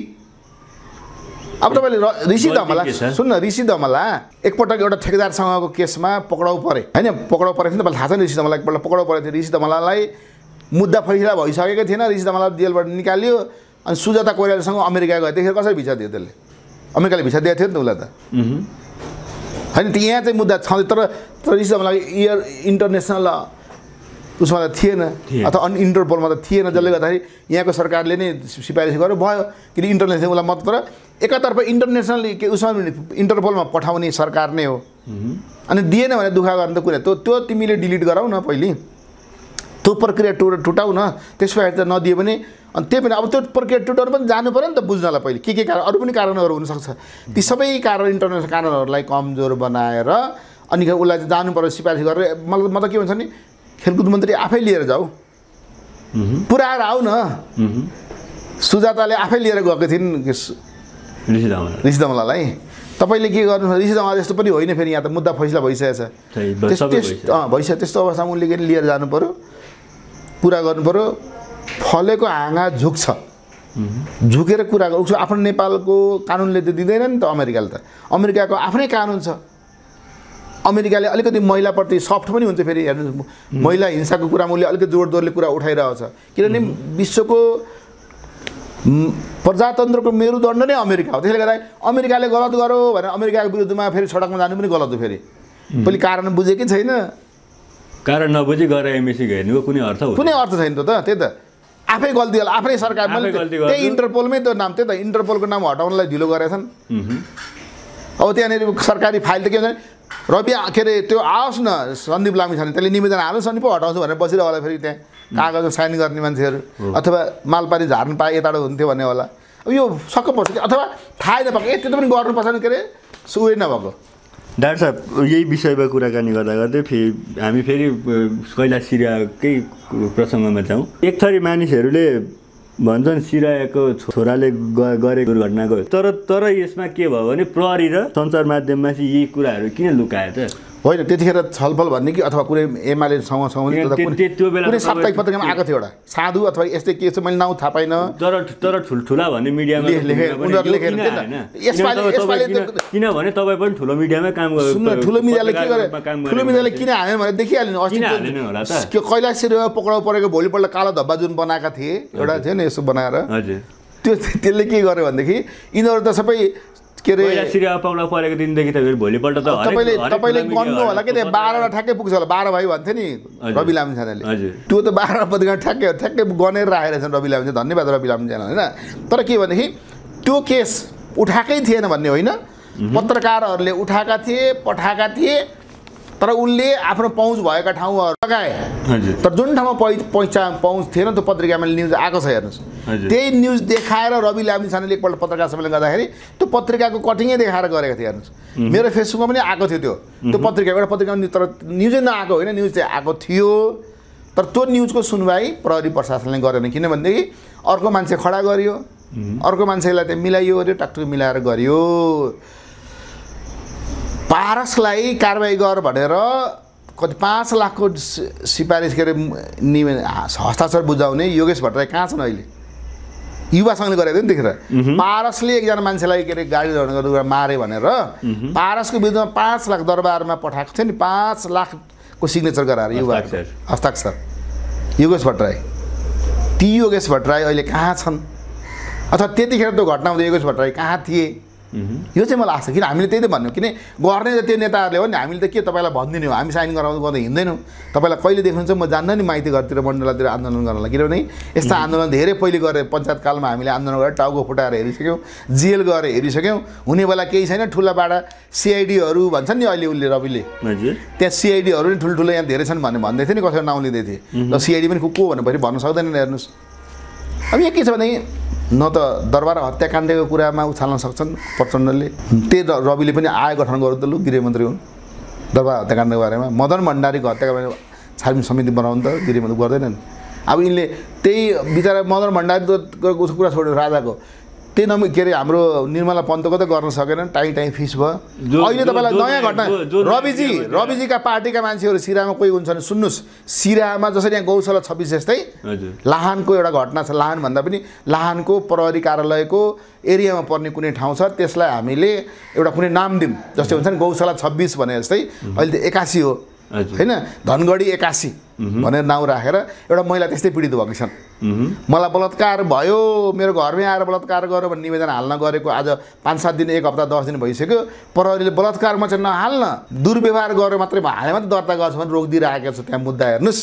अब तपाईँले ऋषि धमला सुन्न ऋषि धमला एकपटक एउटा ठेकेदारसँगको केसमा पक्राउ परे होइन पक्राउ परेको थियो तपाईँलाई थाहा छ ऋषि धमला एकपल्ट पक्राउ परेको थियो ऋषि धमलालाई मुद्दा फैसला भइसकेको थिएन ऋषि धमला जेलबाट निकाल्यो अनि सुजाता कोइरालासँग अमेरिका गयो त्यतिखेर कसरी भिसा दियो त्यसले अमेरिकाले भिसा दिएको थियो नि त उसलाई त होइन यहाँ चाहिँ मुद्दा छँदै तर ऋषि धमला इन्टरनेसनल उसमा त थिएन अथवा इन्टरपोलमा त थिएन जसले गर्दाखेरि यहाँको सरकारले नै सिफारिस गर्यो भयो किन इन्टरनेसनल उसलाई मात्र तर एकातर्फ इन्टरनेसनल के उसमा इन्टरपोलमा पठाउने सरकार नै हो अनि दिएन भने दुःख गर्ने त कुरा त्यो तिमीले डिलिट गराऊ न पहिले त्यो प्रक्रिया टुटाउ न त्यसपछि त नदियो भने अनि त्यही पनि अब त्यो प्रक्रिया टुटाउनु पनि जानु पऱ्यो नि त बुझ्नलाई पहिले के कारण अरू पनि कारणहरू हुनसक्छ ती सबै कारण इन्टरनेसनल कारणहरूलाई कमजोर बनाएर अनि उसलाई चाहिँ जानु पऱ्यो सिफारिस गरेर मतलब के भन्छ नि खेलकुद मन्त्री आफै लिएर जाऊ पुऱ्याएर आऊ न। सुजाताले आफै लिएर गएको थिइन् ऋषि धमलालाई। तपाईँले के गर्नु, ऋषि धमला जस्तो पनि होइन फेरि, यहाँ त मुद्दा फैसला भइसकेको छ। भइसक्यो। त्यस्तो अवस्थामा उनले के लिएर जानु पर्यो, कुरा गर्नु पर्यो। फलेको हाँगा झुक्छ, झुकेर कुरा गर्छु। आफ्नो नेपालको कानुनले त दिँदैन नि त अमेरिकाले त। अमेरिकाको आफ्नै कानुन छ। अमेरिकाले अलिकति महिलाप्रति सफ्ट पनि हुन्छ। फेरि हेर्नु, महिला हिंसाको कुरामा उसले अलिकति जोड-जोडले कुरा उठाइरहेको छ। किनभने विश्वको प्रजातन्त्रको मेरुदण्ड नै अमेरिका हो। त्यसले गर्दा अमेरिकाले गलत गर्यो भने अमेरिकाको विरुद्धमा फेरि सडकमा जानु पनि गलत हो। फेरि पहिले कारण बुझेकै छैन, कारण नबुझी गएर एमएसी हेर्नुको कुनै अर्थ छैन त। त्यही त आफै गल्ती होला, आफ्नै सरकार। त्यही इन्टरपोलमै त नाम, त्यही त इन्टरपोलको नाम हटाउनलाई ढिलो गरेछन्। अब त्यहाँनिर सरकारी फाइल त के भन्छ, रवि के अरे त्यो आओस् न सन्दीप लामिछाने, त्यसले निवेदन हाल्नु सन्दीप हटाउँछु भनेर बसिरह होला। फेरि त्यहाँ कागज साइन गर्ने मान्छेहरू अथवा मालपानी झार्नु पाए यताबाट हुन्थ्यो भन्ने होला। अब यो सक्क पर्छ कि, अथवा थाहै नपाएको यति त पनि गर्नुपर्छ नि, के अरे उयो नभएको। डाक्टर साहब, यही विषयमा कुराकानी गर्दा गर्दै हामी फेरि कैलाश सिरियाकै प्रसङ्गमा जाउँ। एक थरी मानिसहरूले भन्छन् सिरायाको छोराले गरेको दुर्घटनाको, तर यसमा के भयो भने प्रहरी र सञ्चार माध्यममा चाहिँ यी कुराहरू किन लुकायो त? होइन, त्यतिखेर छलफल भन्ने कि अथवा कुनै एमालेसँग त्यो बेला कुनै साप्ताहिक पत्रिकामा आएको थियो एउटा साधु अथवा यस्तै के छ, मैले नाउँ थाहा पाइनँ। तर ठुल्ठुला भन्ने मिडियामा किनभने तपाईँ पनि ठुलो मिडियामै काम गर्नु, ठुलो मिडियाले के गरे, ठुलो मिडियाले किन हाल्यो भने देखिहाल्नु। अस्ति कैलाश सिरियामा पक्राउ परेको भोलिपल्ट कालो धब्बा जुन बनाएका थिए, एउटा थियो नि यसो बनाएर, त्यसले के गर्यो भनेदेखि यिनीहरू त सबै के अरे सिरिया पक्राउ परेको दिनदेखि त भोलिपल्ट त तपाईँले गर्नु होला कि 12 ठ्याक्कै पुग्छ होला। 12 भाइ भन्थ्यो नि रवि लामिछानेले, त्यो त 12 पत्रिका ठ्याक्कै गनेर राखेर छन् रवि लामिछाने। धन्यवाद रवि लामिछाने, होइन। तर के भनेदेखि त्यो केस उठाएकै थिएन भन्ने होइन, पत्रकारहरूले उठाएका थिए, पठाएका थिए, तर उनले आफ्नो पहुँच भएका ठाउँहरू लगाए। तर जुन ठाउँमा पहुँच थिएन त्यो पत्रिकामा न्युज आएको छ, हेर्नुहोस्। त्यही न्युज देखाएर रवि लामिछानेले एकपल्ट पत्रकार सम्मेलन गर्दाखेरि त्यो पत्रिकाको कटिङै देखाएर गरेको थियो, हेर्नुहोस्। मेरो फेसबुकमा पनि आएको थियो त्यो पत्रिका, एउटा पत्रिकामा, तर न्युजै नआएको होइन, न्युज चाहिँ आएको थियो। तर त्यो न्युजको सुनवाई प्रहरी प्रशासनले गरेन। किनभनेदेखि अर्को मान्छे खडा गरियो, अर्को मान्छेलाई त्यहाँ मिलाइयो, अरे टक्टुक मिलाएर गरियो। पारसलाई कारबाही गर भनेर कति 5 लाखको सिफारिस के अरे हस्ताक्षर बुझाउने योगेश भट्टराई कहाँ छन् अहिले? युवा सङ्घले गरेको थियो नि त्यतिखेर। पारसले एकजना मान्छेलाई के अरे गाडी गर्दा मारे भनेर पारसको विरुद्धमा 5 लाख दरबारमा पठाएको थियो नि, 5 लाखको सिग्नेचर गराएर युवा हस्ताक्षर योगेश भट्टराई। ती योगेश भट्टराई अहिले कहाँ छन्? अथवा त्यतिखेर त्यो घटना हुँदा योगेश भट्टराई कहाँ थिए? यो चाहिँ मलाई आशा। किन हामीले त्यही त भन्यौँ, किन गर्ने त त्यो नेताहरूले हो नि, हामीले त के तपाईँलाई भनिदिने हो, हामी साइन गराउनु गर्दा हिँड्दैनौँ। तपाईँलाई कहिले देख्नुहुन्छ म जान्न नि माइती घरतिर मण्डलातिर आन्दोलन गर्नलाई, किनभने यस्ता आन्दोलन धेरै पहिले गरेर पञ्चायतकालमा हामीले आन्दोलन गरेर टाउको फुटाएर हेरिसक्यौँ, जेल गएर हेरिसक्यौँ। हुने बेला केही छैन, ठुलाबाडा सिआइडीहरू भन्छन् नि अहिले उसले रविले, त्यहाँ सिआइडीहरू नि ठुल्ठुलो यहाँ धेरै छन् भन्दै थियो नि, कसैको नाउँ लिँदै थिएँ। र सिआइडी पनि को भनेपछि भन्न सक्दैनन्, हेर्नुहोस्। अब यहाँ के छ भने न त दरबार हत्याकाण्डको कुरामा उछाल्न सक्छन् प्रचण्डले, त्यही रविले पनि आयोग गठन गर्नु त लु गृहमन्त्री हुन्, दरबार हत्याकाण्डको बारेमा मदन भण्डारीको हत्याको बारेमा छानबिन समिति बनाउनु त गृहमन्त्री गर्दैनन्। अब यिनले त्यही बिचरा मदन भण्डारीको कुरा छोडेर राजाको त्यही के अरे हाम्रो निर्मला पन्तको त गर्न सकेन, टाइम फिस भयो। अहिले तपाईँलाई नयाँ घटना, रविजीका पार्टीका मान्छेहरू सिराहामा कोही हुन्छन्, सुन्नुहोस्। सिराहामा जसरी यहाँ गौशाला 26 जस्तै लाहानको एउटा घटना छ, लाहान भन्दा पनि लाहानको प्रहरी कार्यालयको एरियामा पर्ने कुनै ठाउँ छ, त्यसलाई हामीले एउटा कुनै नाम दिउँ। जस्तै हुन्छ नि गौशाला 26 भने जस्तै, अहिले त 81 हो होइन, धनगढी 81 भनेर नाउँ राखेर एउटा महिला त्यस्तै पीडित भएको छन्। मलाई बलात्कार भयो, मेरो घरमै आएर बलात्कार गर्यो भन्ने निवेदन हाल्न गरेको आज 5-7 दिन, 1 हप्ता 10 दिन भइसक्यो। प्रहरीले बलात्कारमा चाहिँ नहाल्न, दुर्व्यवहार गरेर मात्रै हाले मात्रै दर्ता गर्छ भने रोकिदिइराखेको छ त्यहाँ मुद्दा, हेर्नुहोस्।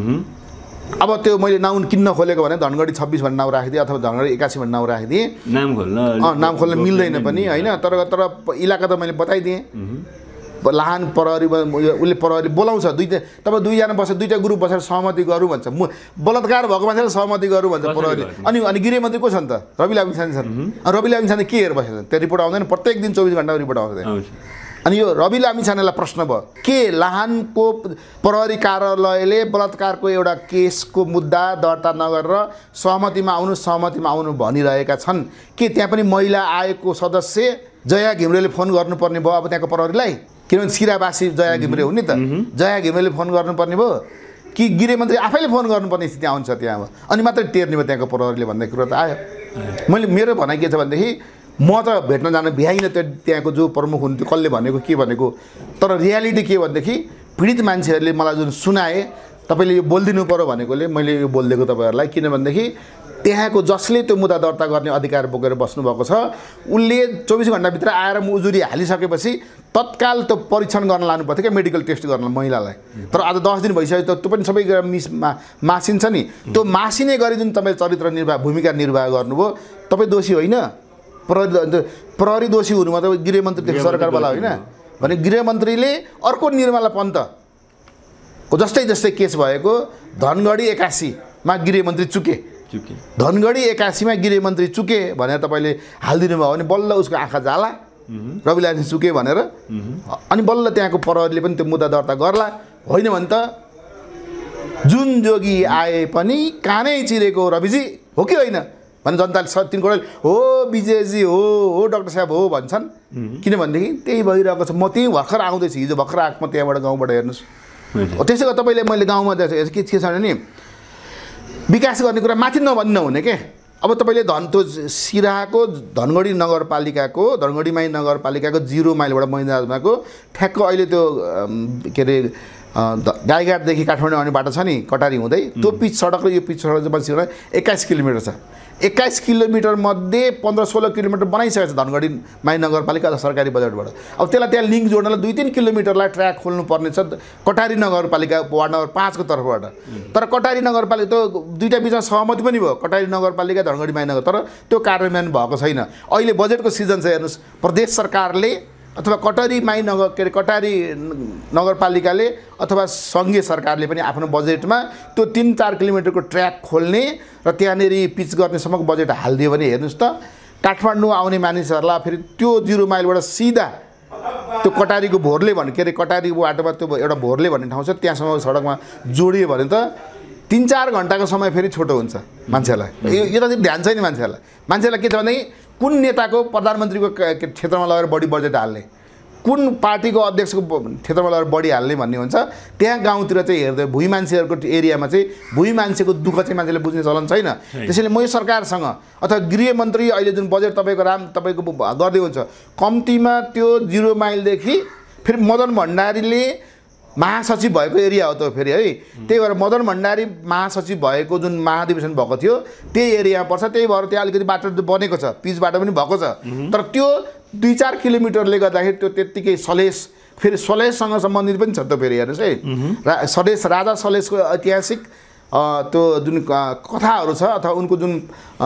अब त्यो मैले नाउँ किन्न खोलेको भने धनगढी 26 भन्ने नाउँ राखिदिएँ अथवा धनगढी 81 भन्ने नाउँ राखिदिएँ, नाम खोल्न मिल्दैन पनि होइन। तर इलाका त मैले बताइदिएँ। लाहान प्रहरी उसले प्रहरी बोलाउँछ, तपाईँ 2जना बसेर 2टा ग्रुप बसेर सहमति गरौँ भन्छ, बलात्कार भएको मान्छेले सहमति गरौँ भन्छ प्रहरी। अनि गृहमन्त्री को छन् त? रवि लामिछाने छन्। रवि लामिछाने के हेरेर बसेछन्? त्यो रिपोर्ट आउँदैन, प्रत्येक दिन 24 घण्टाको रिपोर्ट आउँछ। अनि यो रवि लामिछानेलाई प्रश्न भयो के लाहानको प्रहरी कार्यालयले बलात्कारको एउटा केसको मुद्दा दर्ता नगरेर सहमतिमा आउनु भनिरहेका छन् के त्यहाँ पनि महिला आयोगको सदस्य जया घिम्रेले फोन गर्नुपर्ने भयो अब त्यहाँको प्रहरीलाई किनभने सिरावासी जया घिम्रे हुन् नि त जया घिम्रेले फोन गर्नुपर्ने भयो कि गृहमन्त्री आफैले फोन गर्नुपर्ने स्थिति आउँछ त्यहाँ अनि मात्रै टेर्ने भयो त्यहाँको प्रहरीले भन्ने कुरो त आयो मेरो भनाइ के छ भनेदेखि म त भेट्न जान भ्याइनँ त्यहाँको जो प्रमुख हुन्थ्यो कसले भनेको के भनेको तर रियालिटी के भनेदेखि पीडित मान्छेहरूले मलाई जुन सुनाए तपाईँले यो बोलिदिनु पर्यो भनेकोले मैले यो बोलिदिएको तपाईँहरूलाई किनभनेदेखि त्यहाँको जसले त्यो मुद्दा दर्ता गर्ने अधिकार बोकेर बस्नुभएको छ उसले 24 घण्टाभित्र आएर मुजुरी हालिसकेपछि तत्काल त्यो परीक्षण गर्न लानु पर्थ्यो क्या मेडिकल टेस्ट गर्न महिलालाई तर आज 10 दिन भइसक्यो त्यो पनि सबै मासिन्छ नि त्यो मासिने गरी जुन तपाईँ चरित्र भूमिका निर्वाह गर्नुभयो तपाईँ दोषी होइन प्रहरी दोषी हुनुमा त गृहमन्त्री सरकारवाला होइन भने गृहमन्त्रीले अर्को निर्मला पन्तको जस्तै केस भएको धनगढी 81 मा गृहमन्त्री चुके धनगढी 81 मा गृहमन्त्री चुके भनेर तपाईँले हालिदिनु भयो भने बल्ल उसको आँखा जाला रविलाल चुके भनेर अनि बल्ल त्यहाँको प्रहरीले पनि त्यो मुद्दा दर्ता गर्ला होइन भने त जुन जोगी आए पनि कानै चिरेको रविजी हो कि होइन भने जनताले 3 करोड हो विजयजी हो डाक्टर साहब हो भन्छन् किनभनेदेखि त्यही भइरहेको छ म त्यही भर्खर आउँदैछु हिजो भर्खर आएको म त्यहाँबाट गाउँबाट हेर्नुहोस् त्यसै गरी तपाईँले मैले गाउँमा के छ भने विकास गर्ने कुरा माथि नहुने के अब तपाईँले त्यो सिराहाको धनगढी नगरपालिकाको धनगढीमाई नगरपालिकाको 0 माइलबाट मैदानको ठ्याक्क अहिले त्यो के अरे गाईघाटदेखि काठमाडौँ आउने बाटो छ नि कटारी हुँदै त्यो पिच सडक र यो पिच सडक चाहिँ 21 किलोमिटर छ 21 किलोमिटर मध्ये 15-16 किलोमिटर बनाइसकेको छ धनगढी माई नगरपालिका अथवा सरकारी बजेटबाट अब त्यसलाई त्यहाँ लिङ्क जोड्नलाई 2-3 किलोमिटरलाई ट्र्याक खोल्नु पर्ने छ कटारी नगरपालिका वार्ड नम्बर 5 को तर्फबाट तर कटारी नगरपालिका त दुईटा बिचमा सहमति पनि भयो कटारी नगरपालिका धनगढी माई नगर तर त्यो कार्यान्वयन भएको छैन अहिले बजेटको सिजन छ हेर्नुहोस् प्रदेश सरकारले अथवा कटारी माई नगर के अरे कटारी नगरपालिकाले अथवा सङ्घीय सरकारले पनि आफ्नो बजेटमा त्यो 3-4 किलोमिटरको ट्र्याक खोल्ने र त्यहाँनेरि पिच गर्नेसम्मको बजेट हालिदियो भने हेर्नुहोस् त काठमाडौँ आउने मानिसहरूलाई फेरि त्यो 0 माइलबाट सिधा त्यो कटारीको भोरले भन्ने के अरे कटारीको बाटोमा त्यो एउटा भोरले भन्ने ठाउँ छ त्यहाँसम्म सडकमा जोडियो भने त 3-4 घन्टाको समय फेरि छोटो हुन्छ मान्छेलाई यो त ध्यान छैन मान्छेलाई के छ भनेदेखि कुन नेताको प्रधानमन्त्रीको क्षेत्रमा लगेर बढी बजेट हाल्ने कुन पार्टीको अध्यक्षको क्षेत्रमा लगेर बढी हाल्ने भन्ने हुन्छ त्यहाँ गाउँतिर चाहिँ हेर्दै भुइँ मान्छेहरूको एरियामा चाहिँ भुइँ मान्छेको दुःख चाहिँ मान्छेले बुझ्ने चलन छैन त्यसैले म सरकारसँग अथवा गृहमन्त्री अहिले जुन बजेट तपाईँको गर्दै हुन्छ कम्तीमा त्यो 0 माइलदेखि फेरि मदन भण्डारीले महासचिव भएको एरिया हो त फेरि है त्यही भएर मदन भण्डारी महासचिव भएको जुन महाधिवेशन भएको थियो त्यही एरियामा पर्छ त्यही भएर त्यहाँ अलिकति बाटो बनेको छ पिच बाटो पनि भएको छ तर त्यो 2-4 किलोमिटरले गर्दाखेरि त्यो त्यत्तिकै सलेस फेरि सलेससँग सम्बन्धित पनि छ त फेरि हेर्नुहोस् है राजा सलेसको ऐतिहासिक त्यो जुन कथाहरू छ अथवा उनको जुन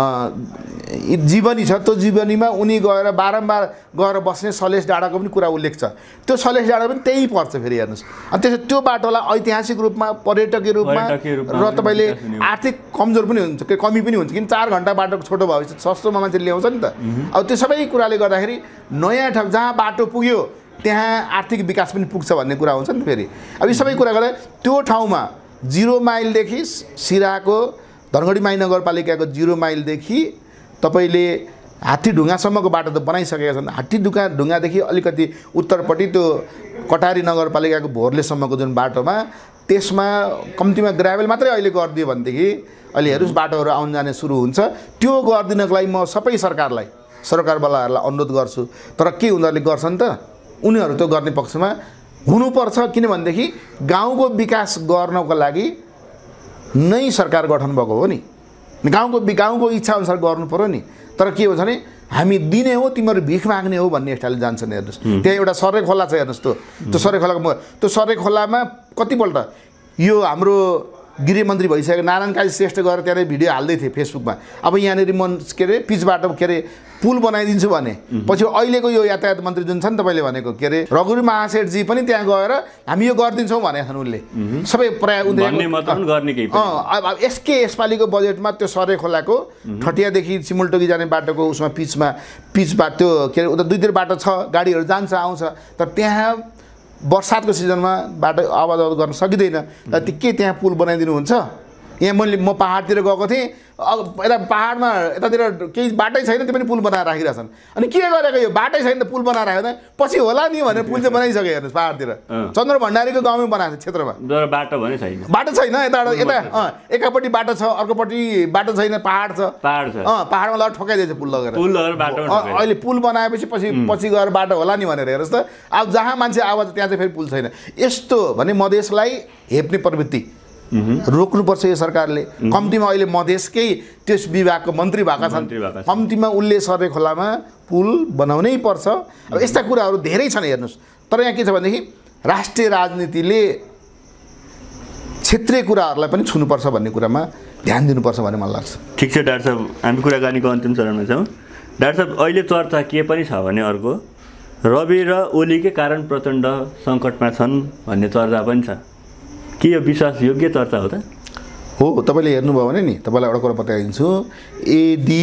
जीवनी छ त्यो जीवनीमा उनी गएर बारम्बार गएर बस्ने सलेस डाँडाको पनि कुरा उल्लेख छ त्यो सलेस डाँडा पनि त्यही पर्छ फेरि हेर्नुहोस् अनि त्यसो त्यो बाटोलाई ऐतिहासिक रूपमा पर्यटकीय रूपमा र तपाईँले आर्थिक कमजोर पनि हुन्छ के कमी पनि हुन्छ किन 4 घन्टा बाटो छोटो भएपछि सस्तोमा मान्छे ल्याउँछ नि त अब त्यो सबै कुराले गर्दाखेरि नयाँ ठाउँ जहाँ बाटो पुग्यो त्यहाँ आर्थिक विकास पनि पुग्छ भन्ने कुरा हुन्छ नि फेरि अब यो सबै कुरा गर्दा त्यो ठाउँमा 0 माइलदेखि सिराहाको धनगढी माई नगरपालिकाको 0 माइलदेखि तपाईँले हात्तीढुङ्गासम्मको बाटो त बनाइसकेका छन् हात्तीढुङ्गादेखि अलिकति उत्तरपट्टि त्यो कटारी नगरपालिकाको भोरलेसम्मको जुन बाटोमा त्यसमा कम्तीमा ग्राभेल मात्रै अहिले गरिदियो भनेदेखि अहिले हेर्नुहोस् बाटोहरू आउन जाने सुरु हुन्छ त्यो गरिदिनको लागि म सबै सरकारवालाहरूलाई अनुरोध गर्छु तर के उनीहरूले गर्छन् त उनीहरू त्यो गर्ने पक्षमा हुनुपर्छ किनभनेदेखि गाउँको विकास गर्नको लागि नै सरकार गठन भएको हो नि गाउँको इच्छा अनुसार गर्नु पर्यो नि तर के हुन्छ भने हामी दिने हो तिमीहरू भिख माग्ने हो भन्ने स्टाइलले जान्छन् हेर्नुहोस् त्यहाँ एउटा सरै खोला छ हेर्नुहोस् त्यो सरै खोलाको त्यो सरै खोलामा कतिपल्ट यो हाम्रो गृहमन्त्री भइसकेको नारायण काजी श्रेष्ठ गएर त्यहाँ भिडियो हाल्दै थिए फेसबुकमा अब यहाँनिर म के अरे पिच बाटो के अरे पुल बनाइदिन्छु भने पछि अहिलेको यो यातायात मन्त्री जुन छ नि तपाईँले भनेको के अरे रघुवीर महासेठजी पनि त्यहाँ गएर हामी यो गरिदिन्छौँ भनेका छन् उनले सबै प्रायः अब यसपालिको बजेटमा त्यो सरे खोलाको ठटियादेखि सिमुलटोकी जाने बाटोको उसमा पिच बाटो त्यो के अरे उता दुईतिर बाटो छ गाडीहरू जान्छ आउँछ तर त्यहाँ बर्सातको सिजनमा बाटो आवाजावत गर्न सकिँदैन र के त्यहाँ पुल बनाइदिनुहुन्छ यहाँ म पहाडतिर गएको थिएँ यता पहाडमा यतातिर केही बाटै छैन त्यो पनि पुल बनाएर राखिरहेछन् अनि के गरेको यो बाटै छैन त पुल बनाएर राखेको पछि होला नि भनेर पुल चाहिँ बनाइसक्यो हेर्नुहोस् पहाडतिर चन्द्र भण्डारीको गाउँमै बनाएको छ क्षेत्रमा बाटो छैन यता एकापट्टि बाटो छ अर्कोपट्टि बाटो छैन पहाड छ पहाडमा लगेर ठोकाइदिएछ पुल लगेर अहिले पुल बनाएपछि पछि गएर बाटो होला नि भनेर हेर्नुहोस् त अब जहाँ मान्छे आवाज त्यहाँ चाहिँ फेरि पुल छैन यस्तो भने मधेसलाई हेप्ने प्रवृत्ति रोक्नुपर्छ यो सरकारले कम्तीमा अहिले मधेसकै त्यस विभागको मन्त्री भएका छन् कम्तीमा उनले सरे खोलामा पुल बनाउनै पर्छ अब यस्ता कुराहरू धेरै छन् हेर्नुहोस् तर यहाँ के छ भनेदेखि राष्ट्रिय राजनीतिले क्षेत्रीय कुराहरूलाई पनि छुनुपर्छ भन्ने कुरामा ध्यान दिनुपर्छ भन्ने मलाई लाग्छ ठिक छ डाक्टर साहब हामी कुराकानीको अन्तिम चरणमा छौँ डाक्टर साहब अहिले चर्चा के पनि छ भने अर्को रवि र ओलीकै कारण प्रचण्ड सङ्कटमा छन् भन्ने चर्चा पनि छ के यो विश्वासयोग्य चर्चा हो त हो तपाईँले हेर्नुभयो भने नि तपाईँलाई एउटा कुरा बताइदिन्छु यदि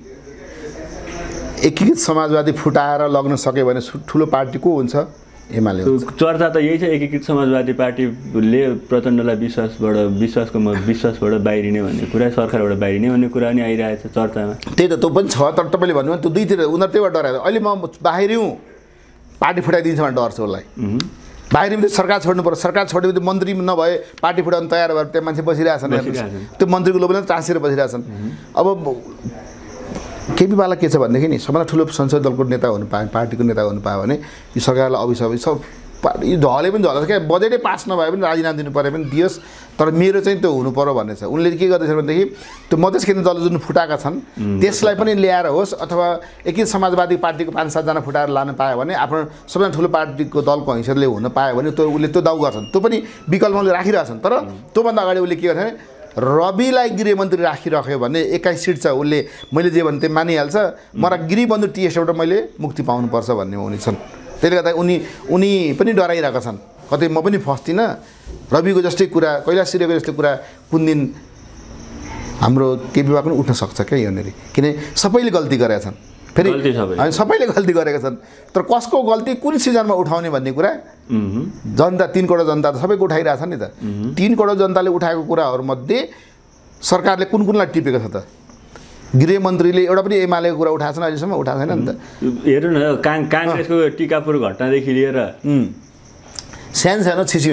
एकीकृत समाजवादी फुटाएर लग्न सक्यो भने ठुलो पार्टी को हुन्छ एमाले चर्चा त यही छ एकीकृत समाजवादी पार्टीले प्रचण्डलाई विश्वासबाट बाहिरिने भन्ने कुरा सरकारबाट बाहिरिने भन्ने कुरा पनि आइरहेछ चर्चामा त्यही त त्यो पनि छ तर तपाईँले भन्नुभयो त्यो दुईतिर उनीहरू त्यहीबाट डरायो अहिले म बाहिरिउँ पार्टी फुटाइदिन्छ भने डर छ उसलाई बाहिर सरकार छोड्नु पर्छ सरकार छोडेपछि मन्त्री नभए पार्टी फुटाउनु तयार भएर त्यहाँ मान्छे बसिरहेछन् त्यो मन्त्रीको लोभले टाँसेर बसिरहेछन् अब केपीवाला के छ भनेदेखि नि सबभन्दा ठुलो संसद दलको नेता हुनु पायो पार्टीको नेता हुनु पायो भने यो सरकारलाई अभिशाप सब यो झले पनि झल्छ क्या बजेटै पास नभए पनि राजीनामा दिनु परे पनि दियोस् तर मेरो चाहिँ त्यो हुनु पर्यो भन्ने छ उनले के गर्दैछ भनेदेखि त्यो मधेस केन्द्र दल जुन फुटाएका छन् त्यसलाई पनि ल्याएर होस् अथवा एकीकृत समाजवादी पार्टीको 5-7 जना फुटाएर लान पायो भने आफ्नो सबैभन्दा ठुलो पार्टीको दलको हैसियतले हुन पायो भने त्यो उसले त्यो दाउ गर्छन् त्यो पनि विकल्पमा उसले राखिरहेछन् तर त्योभन्दा अगाडि उसले के गर्छ भने रविलाई गृहमन्त्री राखिराख्यो भने 21 सिट छ उसले मैले जे भने त्यो मानिहाल्छ मलाई गृहबन्धु टिएसबाट मैले मुक्ति पाउनुपर्छ भन्ने उनी छन् त्यसले गर्दा उनी पनि डराइरहेका छन् कतै म पनि फस्दिनँ रविको जस्तै कुरा कैलाश सिरेको जस्तै कुरा कुन दिन हाम्रो केपीमा पनि उठ्न सक्छ क्या यहाँनिर किन सबैले गल्ती गरेका छन् फेरि सबैले गल्ती गरेका छन् तर कसको गल्ती कुन सिजनमा उठाउने भन्ने कुरा जनता 3 करोड जनता त सबैको उठाइरहेछ नि त 3 करोड जनताले उठाएको कुराहरूमध्ये सरकारले कुनलाई टिपेको छ त गृहमन्त्रीले एउटा पनि एमालेको कुरा उठाएको छैन अहिलेसम्म उठाएको छैन नि त हेर्नु न काङ्ग्रेसको टिकापुर घटनादेखि लिएर सानो छिसी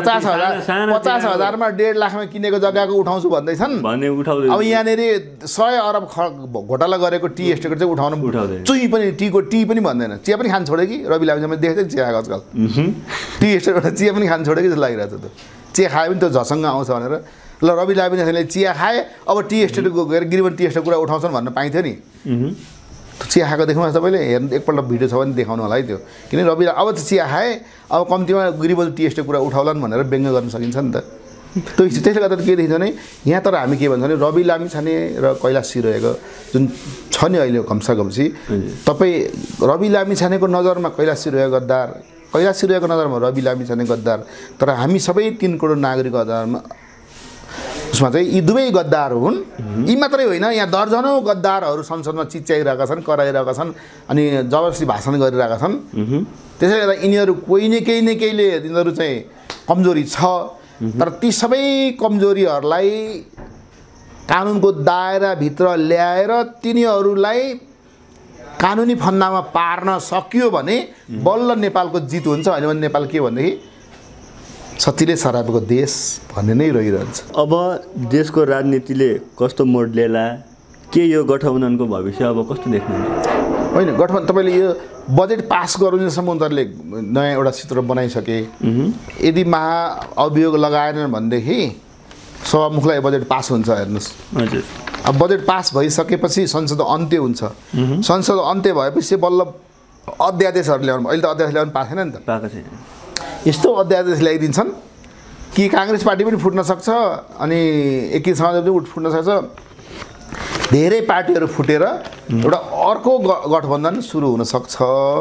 50,000मा 1.5 लाखमा किनेको जग्गाको उठाउँछु भन्दैछन् अब यहाँनिर 100 अरब घोटाला गरेको टी एस्टेटको चाहिँ उठाउनु चुई पनि टी पनि भन्दैन चिया पनि खान छोड्यो कि रवि लामिछाने मैले देखेको थिएँ चिया आजकल टी एस्टेटबाट चिया पनि खान छोड्यो कि जस्तो लागिरहेछ त्यो चिया खायो भने त्यो झसँग आउँछ भनेर ल रवि लामिछानेले चिया खाए अब टी एस्टेटको गएर गृहमन्त्री टी एस्टेटको कुरा उठाउँछन् भन्न पाइन्थ्यो नि चिया खाएको देख्नुहोस् तपाईँले हेर्नु एकपल्ट भिडियो छ भने देखाउनु होला है त्यो किन रवि अब त चिया खाए अब कम्तीमा गृहमन्त्री टी एस्टेटको कुरा उठाउलान् भनेर व्यङ्ग गर्न सकिन्छ नि त त्यसले गर्दा के देखिन्छ भने यहाँ तर हामी के भन्छ भने रवि लामिछाने र कैलाश सिरोयाको जुन छ नि अहिले कमसाकम्सी तपाईँ रवि लामिछानेको नजरमा कैलाश सिरोया गद्दार कैलाश सिरोयाको नजरमा रवि लामिछाने गद्दार तर हामी सबै 3 करोड नागरिकको आधारमा उसमा चाहिँ यी दुवै गद्दार हुन् यी मात्रै होइन यहाँ दर्जनौँ गद्दारहरू संसदमा चिच्याइरहेका छन् कराइरहेका छन् अनि जबरजस्ती भाषण गरिरहेका छन् त्यसैले गर्दा यिनीहरू कोही न केहीले यिनीहरू चाहिँ कमजोरी छ तर ती सबै कमजोरीहरूलाई कानुनको दायराभित्र ल्याएर तिनीहरूलाई कानुनी फन्दामा पार्न सकियो भने बल्ल नेपालको जित हुन्छ होइन भने नेपाल के भनेदेखि सच्चीले शराबको देश भन्ने नै रहिरहन्छ अब देशको राजनीतिले कस्तो मोड लिएला के यो गठबन्धनको भविष्य अब कस्तो देख्नुहुन्छ होइन गठबन्धन तपाईँले यो बजेट पास गरुन्जेलसम्म उनीहरूले नयाँ एउटा चित्र बनाइसके यदि महाअभियोग लगाएनन् भनेदेखि सभामुखलाई बजेट पास हुन्छ हेर्नुहोस् हजुर अब बजेट पास भइसकेपछि संसद अन्त्य हुन्छ संसद अन्त्य भएपछि बल्ल अध्यादेशहरू ल्याउनु अहिले त अध्यादेश ल्याउनु पाएको छैन नि त पाएको छैन यस्तो अध्यादेश ल्याइदिन्छन् कि काङ्ग्रेस पार्टी पनि फुट्न सक्छ अनि एकीकृत समाजवादी पनि फुट्न सक्छ। धेरै पार्टीहरू फुटेर एउटा अर्को गठबन्धन सुरु हुन सक्छ।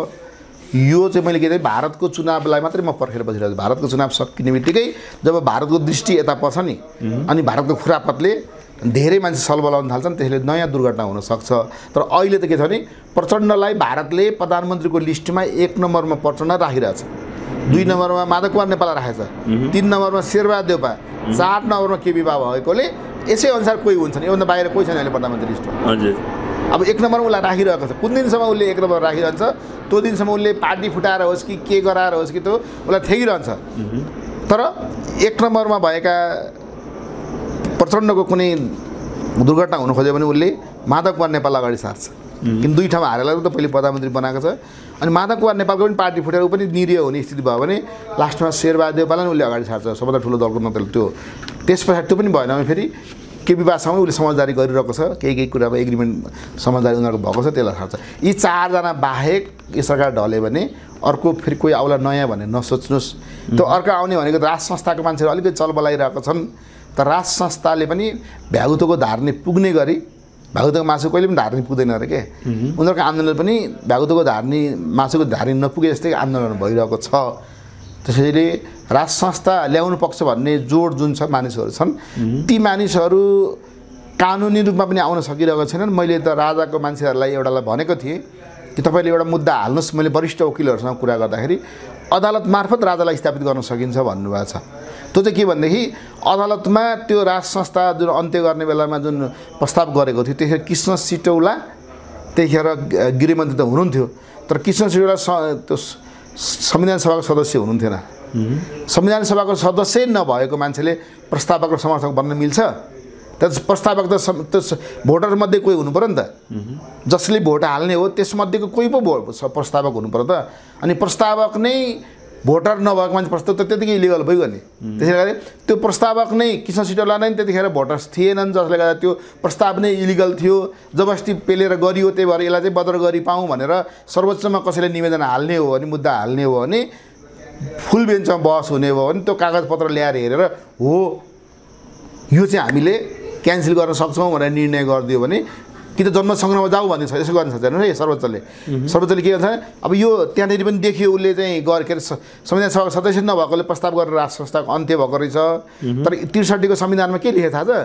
यो चाहिँ मैले के भने भारतको चुनावलाई मात्रै म पर्खेर बसिरहेको छु। भारतको चुनाव सकिने बित्तिकै जब भारतको दृष्टि यता पर्छ नि अनि भारतको खुरापतले धेरै मान्छे सलबलाउन थाल्छन्, त्यसले नयाँ दुर्घटना हुनसक्छ। तर अहिले त के छ भने प्रचण्डलाई भारतले प्रधानमन्त्रीको लिस्टमा 1 नम्बरमा प्रचण्ड राखिरहेछ, 2 नम्बरमा माधव कुमार नेपाल राखेछ, 3 नम्बरमा शेरबहादुर देउपा, 4 नम्बरमा केपी बाबा भएकोले यसै अनुसार कोही हुन्छन्। योभन्दा बाहिर कोही छैन अहिले प्रधानमन्त्री लिस्टमा। हजुर, अब 1 नम्बरमा उसलाई राखिरहेको छ। कुन दिनसम्म उसले 1 नम्बर राखिरहन्छ त्यो दिनसम्म उसले पार्टी फुटाएर होस् कि के गराएर होस् कि त्यो उसलाई ठेगिरहन्छ। तर 1 नम्बरमा भएका प्रचण्डको कुनै दुर्घटना हुन खोज्यो भने उसले माधव कुमार नेपाल अगाडि सार्छ। किन 2 ठाउँमा हारेर त पहिले प्रधानमन्त्री बनाएको छ। अनि माधव कुमार नेपालको पनि पार्टी फुटेर ऊ पनि निरीह हुने स्थिति भयो भने लास्टमा शेरबहादुर देउपालाई उसले अगाडि सार्छ। सबभन्दा ठुलो दलको नतल त्यो। त्यस पछाडि त्यो पनि भएन भने फेरि केपी बाबासँग उसले समझदारी गरिरहेको छ, केही कुरामा एग्रिमेन्ट समझदारी उनीहरूको भएको छ, त्यसलाई थाहा छ। यी 4 जना बाहेक यो सरकार ढल्यो भने अर्को फेरि कोही आउला नयाँ भने नसोच्नुहोस्। त्यो अर्को आउने भनेको राज संस्थाको मान्छेहरू अलिकति चलबलाइरहेको छन्। तर राज संस्थाले पनि भ्यागुतोको धार्ने पुग्ने गरी, भ्यागुतोको मासु कहिले पनि धार्ने पुग्दैन अरे के, उनीहरूको आन्दोलन पनि भ्यागुतोको धार्ने मासुको धार्ने नपुगे जस्तै आन्दोलन भइरहेको छ। त्यसैले राज संस्था ल्याउनु पक्ष भन्ने जोड जुन छ मानिसहरू छन्, ती मानिसहरू कानुनी रूपमा पनि आउन सकिरहेको छैनन्। मैले त राजाको मान्छेहरूलाई एउटालाई भनेको थिएँ कि तपाईँले एउटा मुद्दा हाल्नुहोस्। मैले वरिष्ठ वकिलहरूसँग कुरा गर्दाखेरि अदालत मार्फत राजालाई स्थापित गर्न सकिन्छ भन्नुभएको छ। त्यो चाहिँ के भनेदेखि अदालतमा त्यो राज संस्था जुन अन्त्य गर्ने बेलामा जुन प्रस्ताव गरेको थियो त्यतिखेर कृष्ण सिटौला त्यतिखेर गृहमन्त्री त हुनुहुन्थ्यो, तर कृष्ण सिटौला त्यो संविधान सभाको सदस्य हुनुहुन्थेन। संविधान सभाको सदस्य नभएको मान्छेले प्रस्तावक र समर्थक बन्न मिल्छ? त्यस प्रस्तावक त भोटरमध्ये कोही हुनु पऱ्यो नि त। जसले भोट हाल्ने हो त्यसमध्येको कोही पो प्रस्तावक हुनु पऱ्यो त। अनि प्रस्तावक नै भोटर नभएको मान्छे प्रस्ताव त त्यतिकै इलिगल भइगयो नि। त्यसैले गर्दा त्यो प्रस्तावक नै कृष्ण सिटौला नै त्यतिखेर भोटर्स थिएनन्, जसले गर्दा त्यो प्रस्ताव नै इलिगल थियो, जबरजस्ती पेलेर गरियो। त्यही भएर यसलाई चाहिँ बदर गरी पाऊँ भनेर सर्वोच्चमा कसैले निवेदन हाल्ने हो भने, मुद्दा हाल्ने हो भने, फुल बेन्चमा बहस हुने भयो भने त्यो कागजपत्र ल्याएर हेरेर हो यो चाहिँ हामीले क्यान्सल गर्न सक्छौँ भनेर निर्णय गरिदियो भने कि त जन्म सङ्ग्रहमा जाऊ भन्ने छ। यसो गर्न सक्दैन है सर्वोच्चले। सर्वोच्चले के गर्छ, अब यो त्यहाँनिर पनि देखियो उसले चाहिँ के अरे संविधान सभाको सदस्य नभएकोले प्रस्ताव गरेर राज संस्थाको अन्त्य भएको रहेछ। तर 63 को संविधानमा के लेखेको थाहा छ?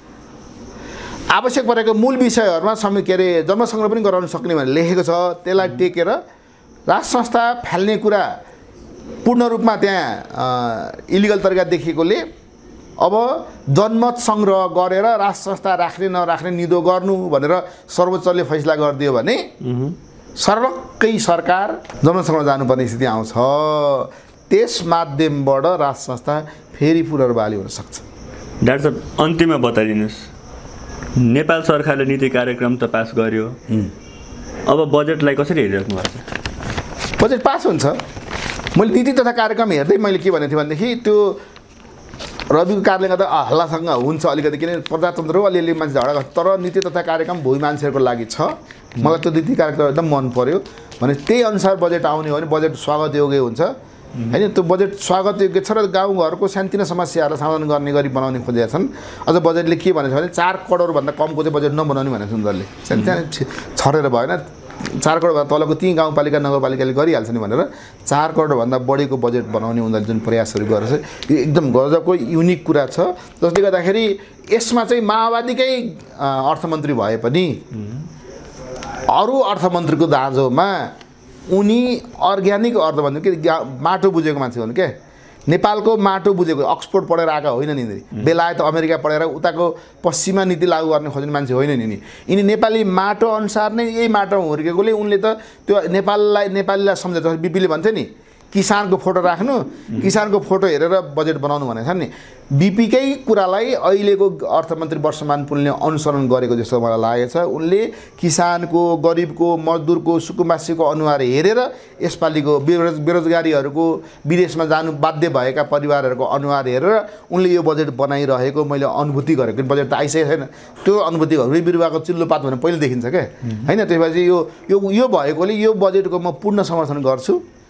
आवश्यक परेको मूल विषयहरूमा के अरे जन्म सङ्ग्रह पनि गराउन सक्ने भनेर लेखेको छ। त्यसलाई टेकेर राज संस्था फाल्ने कुरा पूर्ण रूपमा त्यहाँ इलिगल तरिका देखिएकोले अब जनमत सङ्ग्रह गरेर राज संस्था राख्ने नराख्ने निदो गर्नु भनेर सर्वोच्चले फैसला गरिदियो भने सर्वक्कै सरकार जनमत सङ्ग्रह जानुपर्ने स्थिति आउँछ। त्यस माध्यमबाट राज संस्था फेरि पुनर्बहाली हुन सक्छ। डाक्टर साहब, अन्तिममा बताइदिनुहोस्, नेपाल सरकारले नीति कार्यक्रम त पास गर्यो, अब बजेटलाई कसरी हेरिराख्नु भएको छ? बजेट पास हुन्छ। मैले नीति तथा कार्यक्रम हेर्दै मैले के भनेको थिएँ भनेदेखि त्यो रविको कारणले गर्दा हल्लासँग हुन्छ अलिकति, किनभने प्रजातन्त्र हो, अलिअलि मान्छे झगडा गर्छ। तर नीति तथा कार्यक्रम भोइ मान्छेहरूको लागि छ। मलाई त्यो नीति कार्यक्रम एकदम मन पर्यो भने त्यही अनुसार बजेट आउने हो भने बजेट स्वागत योग्य हुन्छ हैन। त्यो बजेट स्वागत योग्य छ र गाउँघरको सानोतिनो समस्याहरूलाई समाधान गर्ने गरी बनाउने खोजेका छन्। अझ बजेटले के भनेछ भने 4 करोडभन्दा कमको चाहिँ बजेट नबनाउने भनेको छ उनीहरूले। सानोतिनो छरेर भएन, 4 करोडभन्दा तलको ती गाउँपालिका नगरपालिकाले गरिहाल्छ नि भनेर 4 करोडभन्दा बढीको बजेट बनाउने उनीहरूले जुन प्रयासहरू गरेछ यो एकदम गजबको युनिक कुरा छ। जसले गर्दाखेरि यसमा चाहिँ माओवादीकै अर्थमन्त्री भए पनि अरू अर्थमन्त्रीको दाँजोमा उनी अर्ग्यानिक अर्थमन्त्री के माटो बुझेको मान्छे हुन् के, नेपालको माटो बुझेको, अक्सफोर्ड पढेर आएका होइन नि, बेलायत अमेरिका पढेर उताको पश्चिमा नीति लागू गर्ने खोज्ने मान्छे होइन नि। यिनी नेपाली माटो अनुसार नै यही माटोमा हुर्केकोले उनले त त्यो नेपालीलाई सम्झेर बिपीले भन्थे नि किसानको फोटो राख्नु, किसानको फोटो हेरेर बजेट बनाउनु भनेको छ नि। बिपीकै कुरालाई अहिलेको अर्थमन्त्री वर्षमान पुनले अनुसरण गरेको जस्तो मलाई लागेको छ। उनले किसानको, गरिबको, मजदुरको, सुकुम्बासीको अनुहार हेरेर यसपालिको बेरोजगारीहरूको, विदेशमा जानु बाध्य भएका परिवारहरूको अनुहार हेरेर उनले यो बजेट बनाइरहेको मैले अनुभूति गरेको। बजेट त आइसकेको छैन, त्यो अनुभूति रुई बिरुवाको चिल्लोपात भने पहिले देखिन्छ क्या हैन। त्यसपछि यो भएकोले यो बजेटको म पूर्ण समर्थन गर्छु।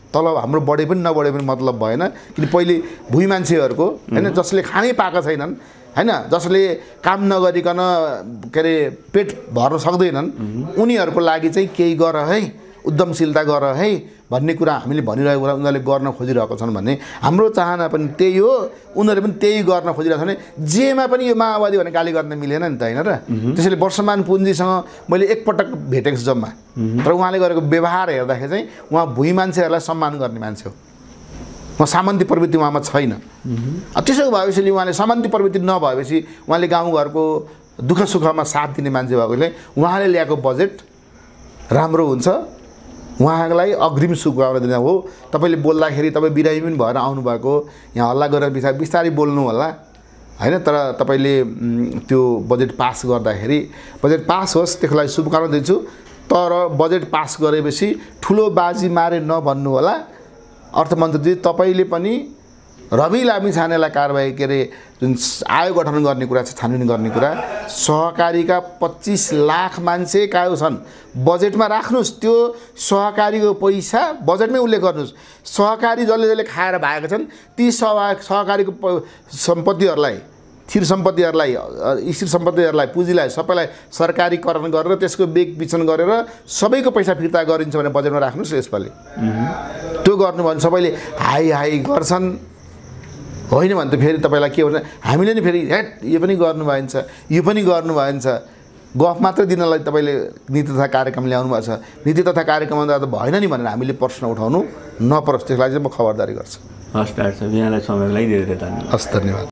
तलब हाम्रो बढे पनि नबढे पनि मतलब भएन किन पहिले भुइँ मान्छेहरूको होइन जसले खानै पाएका छैनन् होइन जसले काम नगरिकन के अरे पेट भर्न सक्दैनन् उनीहरूको लागि चाहिँ केही गर है उद्यमशीलता गर है भन्ने कुरा हामीले भनिरहेको कुरा उनीहरूले गर्न खोजिरहेको छन् भन्ने हाम्रो चाहना पनि त्यही हो उनीहरूले पनि त्यही गर्न खोजिरहेको छ भने जेमा पनि यो माओवादी भने गाली गर्न मिलेन नि त होइन र त्यसैले वर्षमान पुन्जीसँग मैले एकपटक भेटेको छु जम्मा र उहाँले गरेको व्यवहार हेर्दाखेरि चाहिँ उहाँ भुइँ मान्छेहरूलाई सम्मान गर्ने मान्छे हो उहाँ सामन्ती प्रवृत्ति उहाँमा छैन त्यसो भएपछि उहाँले सामन्ती प्रवृत्ति नभएपछि उहाँले गाउँघरको दुःख सुखमा साथ दिने मान्छे भएकोले उहाँले ल्याएको बजेट राम्रो हुन्छ उहाँलाई अग्रिम शुभकामना दिन हो तपाईँले बोल्दाखेरि तपाईँ बिरामी पनि भएर आउनुभएको यहाँ हल्ला गरेर बिस्तारै बोल्नु होला होइन तर तपाईँले त्यो बजेट पास गर्दाखेरि बजेट पास होस् त्यसको लागि शुभकामना दिन्छु तर बजेट पास गरेपछि ठुलो बाजी मारे नभन्नु होला अर्थमन्त्रीजी तपाईँले पनि रवि लामिछानेलाई कारबाही के अरे जुन आयोग गठन गर्ने कुरा छ छानबिन गर्ने कुरा सहकारीका 25 लाख मान्छे कायो छन् बजेटमा राख्नुहोस् त्यो सहकारीको पैसा बजेटमै उल्लेख गर्नुहोस् सहकारी जसले जसले खाएर भागेका छन् ती सहकारीको सम्पत्तिहरूलाई स्थिर सम्पत्तिहरूलाई पुँजीलाई सबैलाई सरकारीकरण गरेर त्यसको बेचबिखन गरेर सबैको पैसा फिर्ता गरिन्छ भने बजेटमा राख्नुहोस् यसपालि त्यो गर्नुभयो भने सबैले हाई गर्छन् होइन भने त फेरि तपाईँलाई के भन्छ हामीले नि फेरि हेट यो पनि गर्नुभइन्छ यो पनि गर्नुभइन्छ गफ मात्रै दिनलाई तपाईँले नीति तथा कार्यक्रम ल्याउनु भएको छ नीति तथा कार्यक्रममा त भएन नि भनेर हामीले प्रश्न उठाउनु नपरोस् त्यसलाई चाहिँ म खबरदारी गर्छु हस् डाक्टर साहब यहाँलाई समयको लागि धेरै धेरै धन्यवाद हस् धन्यवाद